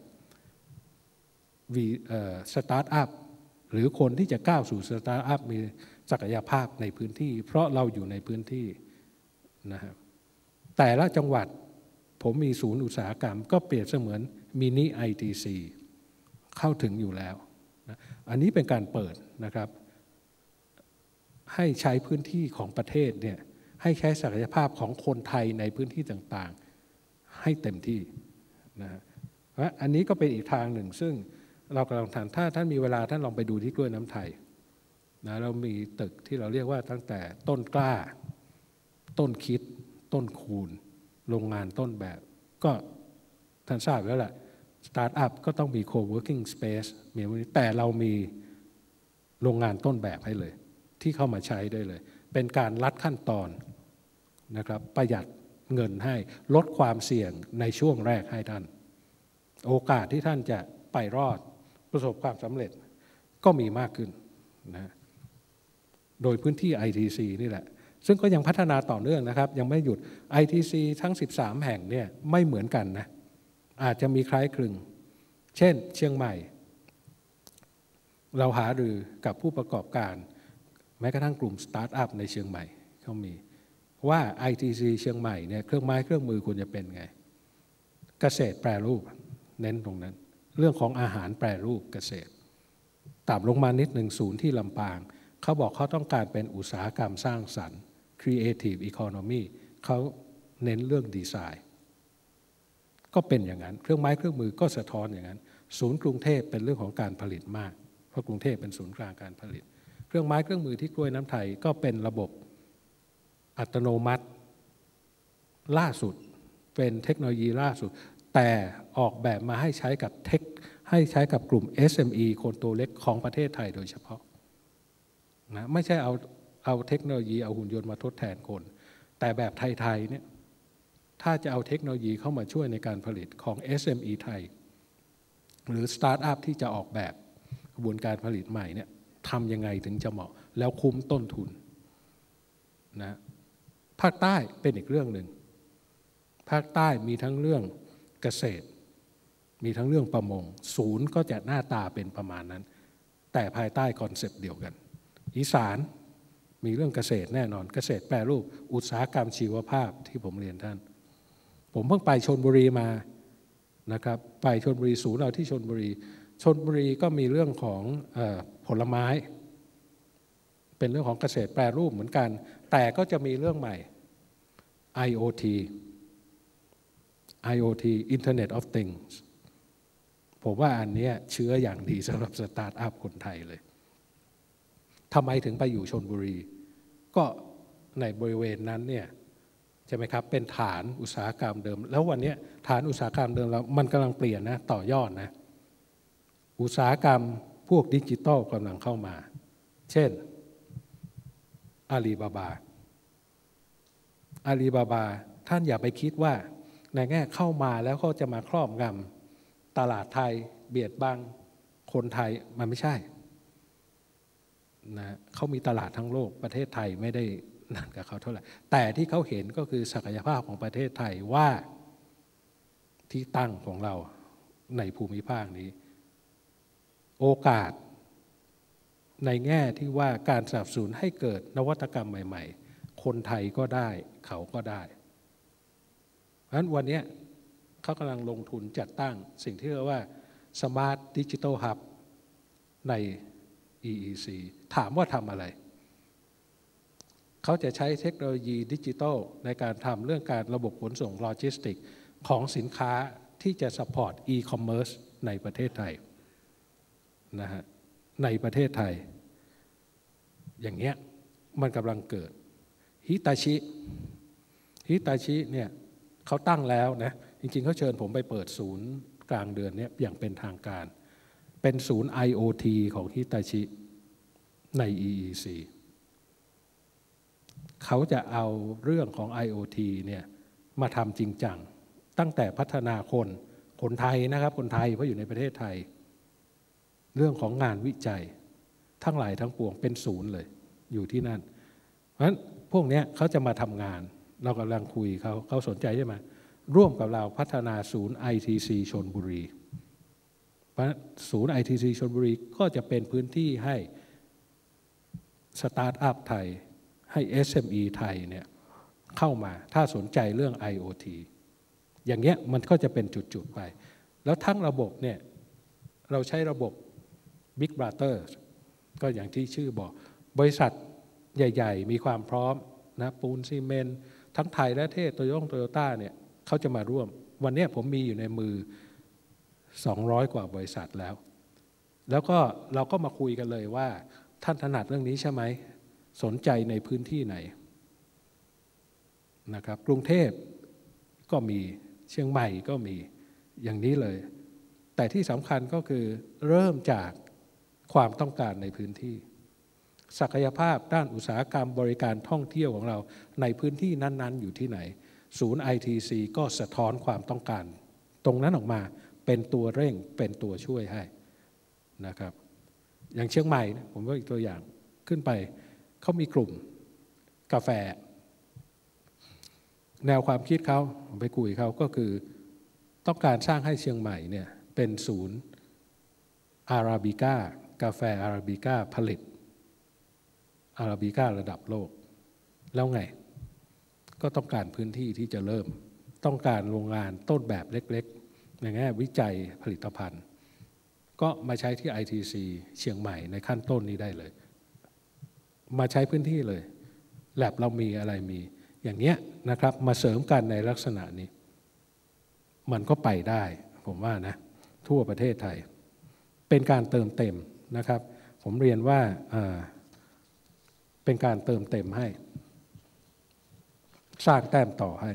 สตาร์ทอัพหรือคนที่จะก้าวสู่สตาร์ทอัพมีศักยภาพในพื้นที่เพราะเราอยู่ในพื้นที่นะครับแต่ละจังหวัดผมมีศูนย์อุตสาหกรรมก็เปรียบเสมือนมินิ ไอ ที ซี เข้าถึงอยู่แล้วนะอันนี้เป็นการเปิดนะครับให้ใช้พื้นที่ของประเทศเนี่ยให้ใช้ศักยภาพของคนไทยในพื้นที่ต่างๆให้เต็มที่นะอันนี้ก็เป็นอีกทางหนึ่งซึ่งเรากำลังทำถ้าท่านมีเวลาท่านลองไปดูที่กล้วยน้ำไทยนะเรามีตึกที่เราเรียกว่าตั้งแต่ต้นกล้าต้นคิดต้นคูณโรงงานต้นแบบก็ท่านทราบแล้วแหละสตาร์ทอัพก็ต้องมี co-working space มีแต่เรามีโรงงานต้นแบบให้เลยที่เข้ามาใช้ได้เลยเป็นการลัดขั้นตอนนะครับประหยัดเงินให้ลดความเสี่ยงในช่วงแรกให้ท่านโอกาสที่ท่านจะไปรอดประสบความสำเร็จก็มีมากขึ้นนะโดยพื้นที่ ไอ ที ซี นี่แหละซึ่งก็ยังพัฒนาต่อเนื่องนะครับยังไม่หยุด ไอ ที ซี ทั้งสิบสามแห่งเนี่ยไม่เหมือนกันนะอาจจะมีคล้ายคลึงเช่นเชียงใหม่เราหารือกับผู้ประกอบการแม้กระทั่งกลุ่มสตาร์ทอัพในเชียงใหม่เขามีว่า ไอ ที ซี เชียงใหม่เนี่ยเครื่องไม้เครื่องมือควรจะเป็นไงเกษตรแปรรูปเน้นตรงนั้นเรื่องของอาหารแปรรูปเกษตรต่ำลงมานิดหนึ่งศูนย์ที่ลำปางเขาบอกเขาต้องการเป็นอุตสาหกรรมสร้างสรรค์ Creative Economy เขาเน้นเรื่องดีไซน์ก็เป็นอย่างนั้นเครื่องไม้เครื่องมือก็สะท้อนอย่างนั้นศูนย์กรุงเทพเป็นเรื่องของการผลิตมากเพราะกรุงเทพเป็นศูนย์กลางการผลิตเครื่องไม้เครื่องมือที่กล้วยน้ำไทยก็เป็นระบบอัตโนมัติล่าสุดเป็นเทคโนโลยีล่าสุดแต่ออกแบบมาให้ใช้กับเทคให้ใช้กับกลุ่ม เอส เอ็ม อี คนตัวเล็กของประเทศไทยโดยเฉพาะนะไม่ใช่เอาเอาเทคโนโลยีเอาหุ่นยนต์มาทดแทนคนแต่แบบไทยๆเนี่ยถ้าจะเอาเทคโนโลยีเข้ามาช่วยในการผลิตของ เอส เอ็ม อี ไทยหรือสตาร์ทอัพที่จะออกแบบกระบวนการผลิตใหม่เนี่ยทำยังไงถึงจะเหมาะแล้วคุ้มต้นทุนนะภาคใต้เป็นอีกเรื่องหนึ่งภาคใต้มีทั้งเรื่องเกษตรมีทั้งเรื่องประมงศูนย์ก็จะหน้าตาเป็นประมาณนั้นแต่ภายใต้คอนเซปต์เดียวกันอีสานมีเรื่องเกษตรแน่นอนเกษตรแปรรูปอุตสาหกรรมชีวภาพที่ผมเรียนท่านผมเพิ่งไปชลบุรีมานะครับไปชลบุรีศูนย์เราที่ชลบุรีชลบุรีก็มีเรื่องของเอ่อผลไม้เป็นเรื่องของเกษตรแปรรูปเหมือนกันแต่ก็จะมีเรื่องใหม่ ไอ โอ ที ไอ โอ ที Internet of Things ผมว่าอันนี้เชื้ออย่างดีสำหรับสตาร์ทอัพคนไทยเลยทำไมถึงไปอยู่ชลบุรีก็ในบริเวณนั้นเนี่ยใช่ไหมครับเป็นฐานอุตสาหกรรมเดิมแล้ววันนี้ฐานอุตสาหกรรมเดิมเรามันกำลังเปลี่ยนนะต่อยอดนะอุตสาหกรรมพวกดิจิตอลกำลังเข้ามาเช่นอาลีบาบาอาลีบาบาท่านอย่าไปคิดว่าในแง่เข้ามาแล้วเขาจะมาครอบงำตลาดไทยเบียดบังคนไทยมันไม่ใช่นะเขามีตลาดทั้งโลกประเทศไทยไม่ได้นั่นกับเขาเท่าไหร่แต่ที่เขาเห็นก็คือศักยภาพของประเทศไทยว่าที่ตั้งของเราในภูมิภาคนี้โอกาสในแง่ที่ว่าการสนับสนุนให้เกิดนวัตกรรมใหม่ๆคนไทยก็ได้เขาก็ได้เพราะฉะนั้นวันนี้เขากำลังลงทุนจัดตั้งสิ่งที่เรียกว่า Smart Digital Hub ใน อี อี ซี ถามว่าทำอะไรเขาจะใช้เทคโนโลยีดิจิทัลในการทำเรื่องการระบบขนส่งโลจิสติกของสินค้าที่จะ support e-commerce ในประเทศไทยนะฮะในประเทศไทยอย่างเงี้ยมันกำลังเกิดฮิตาชิฮิตาชิเนี่ยเขาตั้งแล้วนะจริงๆเขาเชิญผมไปเปิดศูนย์กลางเดือนนี้อย่างเป็นทางการเป็นศูนย์ ไอ โอ ที ของฮิตาชิใน อี อี ซี เขาจะเอาเรื่องของ ไอ โอ ที เนี่ยมาทำจริงจังตั้งแต่พัฒนาคนคนไทยนะครับคนไทยเพราะอยู่ในประเทศไทยเรื่องของงานวิจัยทั้งหลายทั้งปวงเป็นศูนย์เลยอยู่ที่นั่นเพราะฉะนั้นพวกนี้เขาจะมาทำงานเรากำลังคุยเขาเขาสนใจใช่ไหมร่วมกับเราพัฒนาศูนย์ ไอ ที ซี ชลบุรีเพราะฉะนั้นศูนย์ ไอ ที ซี ชลบุรีก็จะเป็นพื้นที่ให้สตาร์ทอัพไทยให้ เอส เอ็ม อี ไทยเนี่ยเข้ามาถ้าสนใจเรื่อง ไอ โอ ที อย่างเงี้ยมันก็จะเป็นจุดๆไปแล้วทั้งระบบเนี่ยเราใช้ระบบ Big Brother ก็อย่างที่ชื่อบอกบริษัทใหญ่ๆมีความพร้อมนะปูนซีเมนต์ทั้งไทยและเทศโตโยต้าโตโยต้าเนี่ยเขาจะมาร่วมวันนี้ผมมีอยู่ในมือสองร้อยกว่าบริษัทแล้วแล้วก็เราก็มาคุยกันเลยว่าท่านถนัดเรื่องนี้ใช่ไหมสนใจในพื้นที่ไหนนะครับกรุงเทพก็มีเชียงใหม่ก็มีอย่างนี้เลยแต่ที่สำคัญก็คือเริ่มจากความต้องการในพื้นที่ศักยภาพด้านอุตสาหกรรมบริการท่องเที่ยวของเราในพื้นที่นั้นๆอยู่ที่ไหนศูนย์ ไอ ที ซี ก็สะท้อนความต้องการตรงนั้นออกมาเป็นตัวเร่งเป็นตัวช่วยให้นะครับอย่างเชียงใหม่ผมว่าอีกตัวอย่างขึ้นไปเขามีกลุ่มกาแฟแนวความคิดเขาไปคุยเขาก็คือต้องการสร้างให้เชียงใหม่เนี่ยเป็นศูนย์อาราบิก้ากาแฟอาราบิก้าผลิตอาราบิก้าระดับโลกแล้วไงก็ต้องการพื้นที่ที่จะเริ่มต้องการโรงงานต้นแบบเล็กๆในแง่วิจัยผลิตภัณฑ์ก็มาใช้ที่ ไอ ที ซี เชียงใหม่ในขั้นต้นนี้ได้เลยมาใช้พื้นที่เลยแลบเรามีอะไรมีอย่างเนี้ยนะครับมาเสริมกันในลักษณะนี้มันก็ไปได้ผมว่านะทั่วประเทศไทยเป็นการเติมเต็มนะครับผมเรียนว่าเป็นการเติมเต็มให้สร้างแต้มต่อให้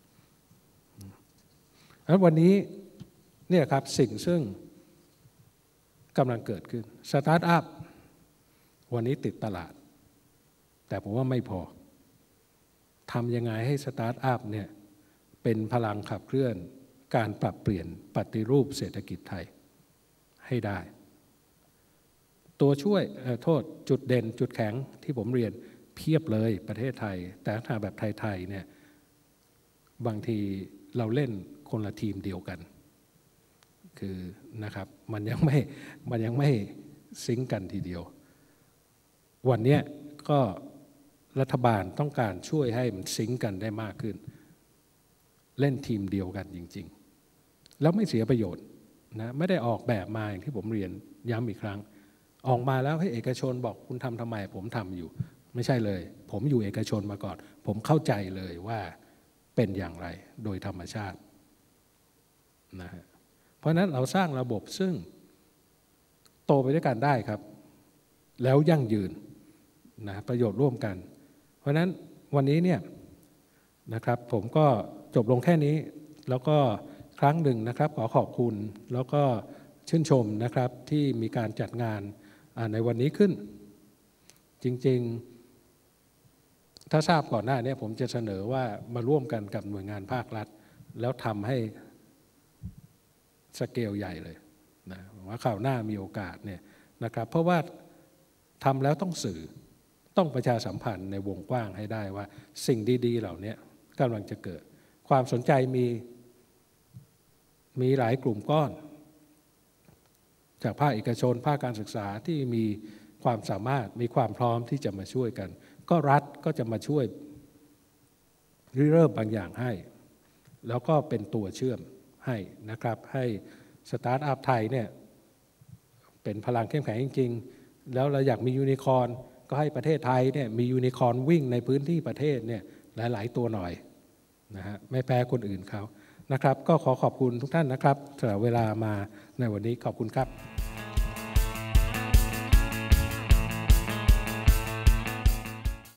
แล้ววันนี้เนี่ยครับสิ่งซึ่งกำลังเกิดขึ้นสตาร์ทอัพวันนี้ติดตลาดแต่ผมว่าไม่พอทำยังไงให้สตาร์ทอัพเนี่ยเป็นพลังขับเคลื่อนการปรับเปลี่ยนปฏิรูปเศรษฐกิจไทยให้ได้ตัวช่วยโทษจุดเด่นจุดแข็งที่ผมเรียนเพียบเลยประเทศไทยแต่ถ้าแบบไทยๆเนี่ยบางทีเราเล่นคนละทีมเดียวกันคือนะครับมันยังไม่มันยังไม่ซิงค์กันทีเดียววันนี้ก็รัฐบาลต้องการช่วยให้มันซิงค์กันได้มากขึ้นเล่นทีมเดียวกันจริงๆแล้วไม่เสียประโยชน์นะไม่ได้ออกแบบมาอย่างที่ผมเรียนย้ำอีกครั้งออกมาแล้วให้เอกชนบอกคุณทำทำไมผมทำอยู่ไม่ใช่เลยผมอยู่เอกชนมาก่อนผมเข้าใจเลยว่าเป็นอย่างไรโดยธรรมชาตินะฮะเพราะนั้นเราสร้างระบบซึ่งโตไปด้วยกันได้ครับแล้วยั่งยืนนะประโยชน์ร่วมกันเพราะนั้นวันนี้เนี่ยนะครับผมก็จบลงแค่นี้แล้วก็ครั้งหนึ่งนะครับขอขอบคุณแล้วก็ชื่นชมนะครับที่มีการจัดงานในวันนี้ขึ้นจริงๆถ้าทราบก่อนหน้านี้ผมจะเสนอว่ามาร่วมกันกับหน่วยงานภาครัฐแล้วทำให้สเกลใหญ่เลยนะว่าข่าวหน้ามีโอกาสเนี่ยนะครับเพราะว่าทำแล้วต้องสื่อต้องประชาสัมพันธ์ในวงกว้างให้ได้ว่าสิ่งดีๆเหล่านี้กำลังจะเกิดความสนใจมีมีหลายกลุ่มก้อนจากภาคเอกชนภาคการศึกษาที่มีความสามารถมีความพร้อมที่จะมาช่วยกันก็รัฐก็จะมาช่วยริเริ่มบางอย่างให้แล้วก็เป็นตัวเชื่อมให้นะครับให้สตาร์ทอัพไทยเนี่ยเป็นพลังเข้มแข็งจริงๆแล้วเราอยากมียูนิคอร์นก็ให้ประเทศไทยเนี่ยมียูนิคอร์นวิ่งในพื้นที่ประเทศเนี่ยหลายๆตัวหน่อยนะฮะไม่แพ้คนอื่นเขานะครับก็ขอขอบคุณทุกท่านนะครับสำหรับเวลามาในวันนี้ขอบคุณครับ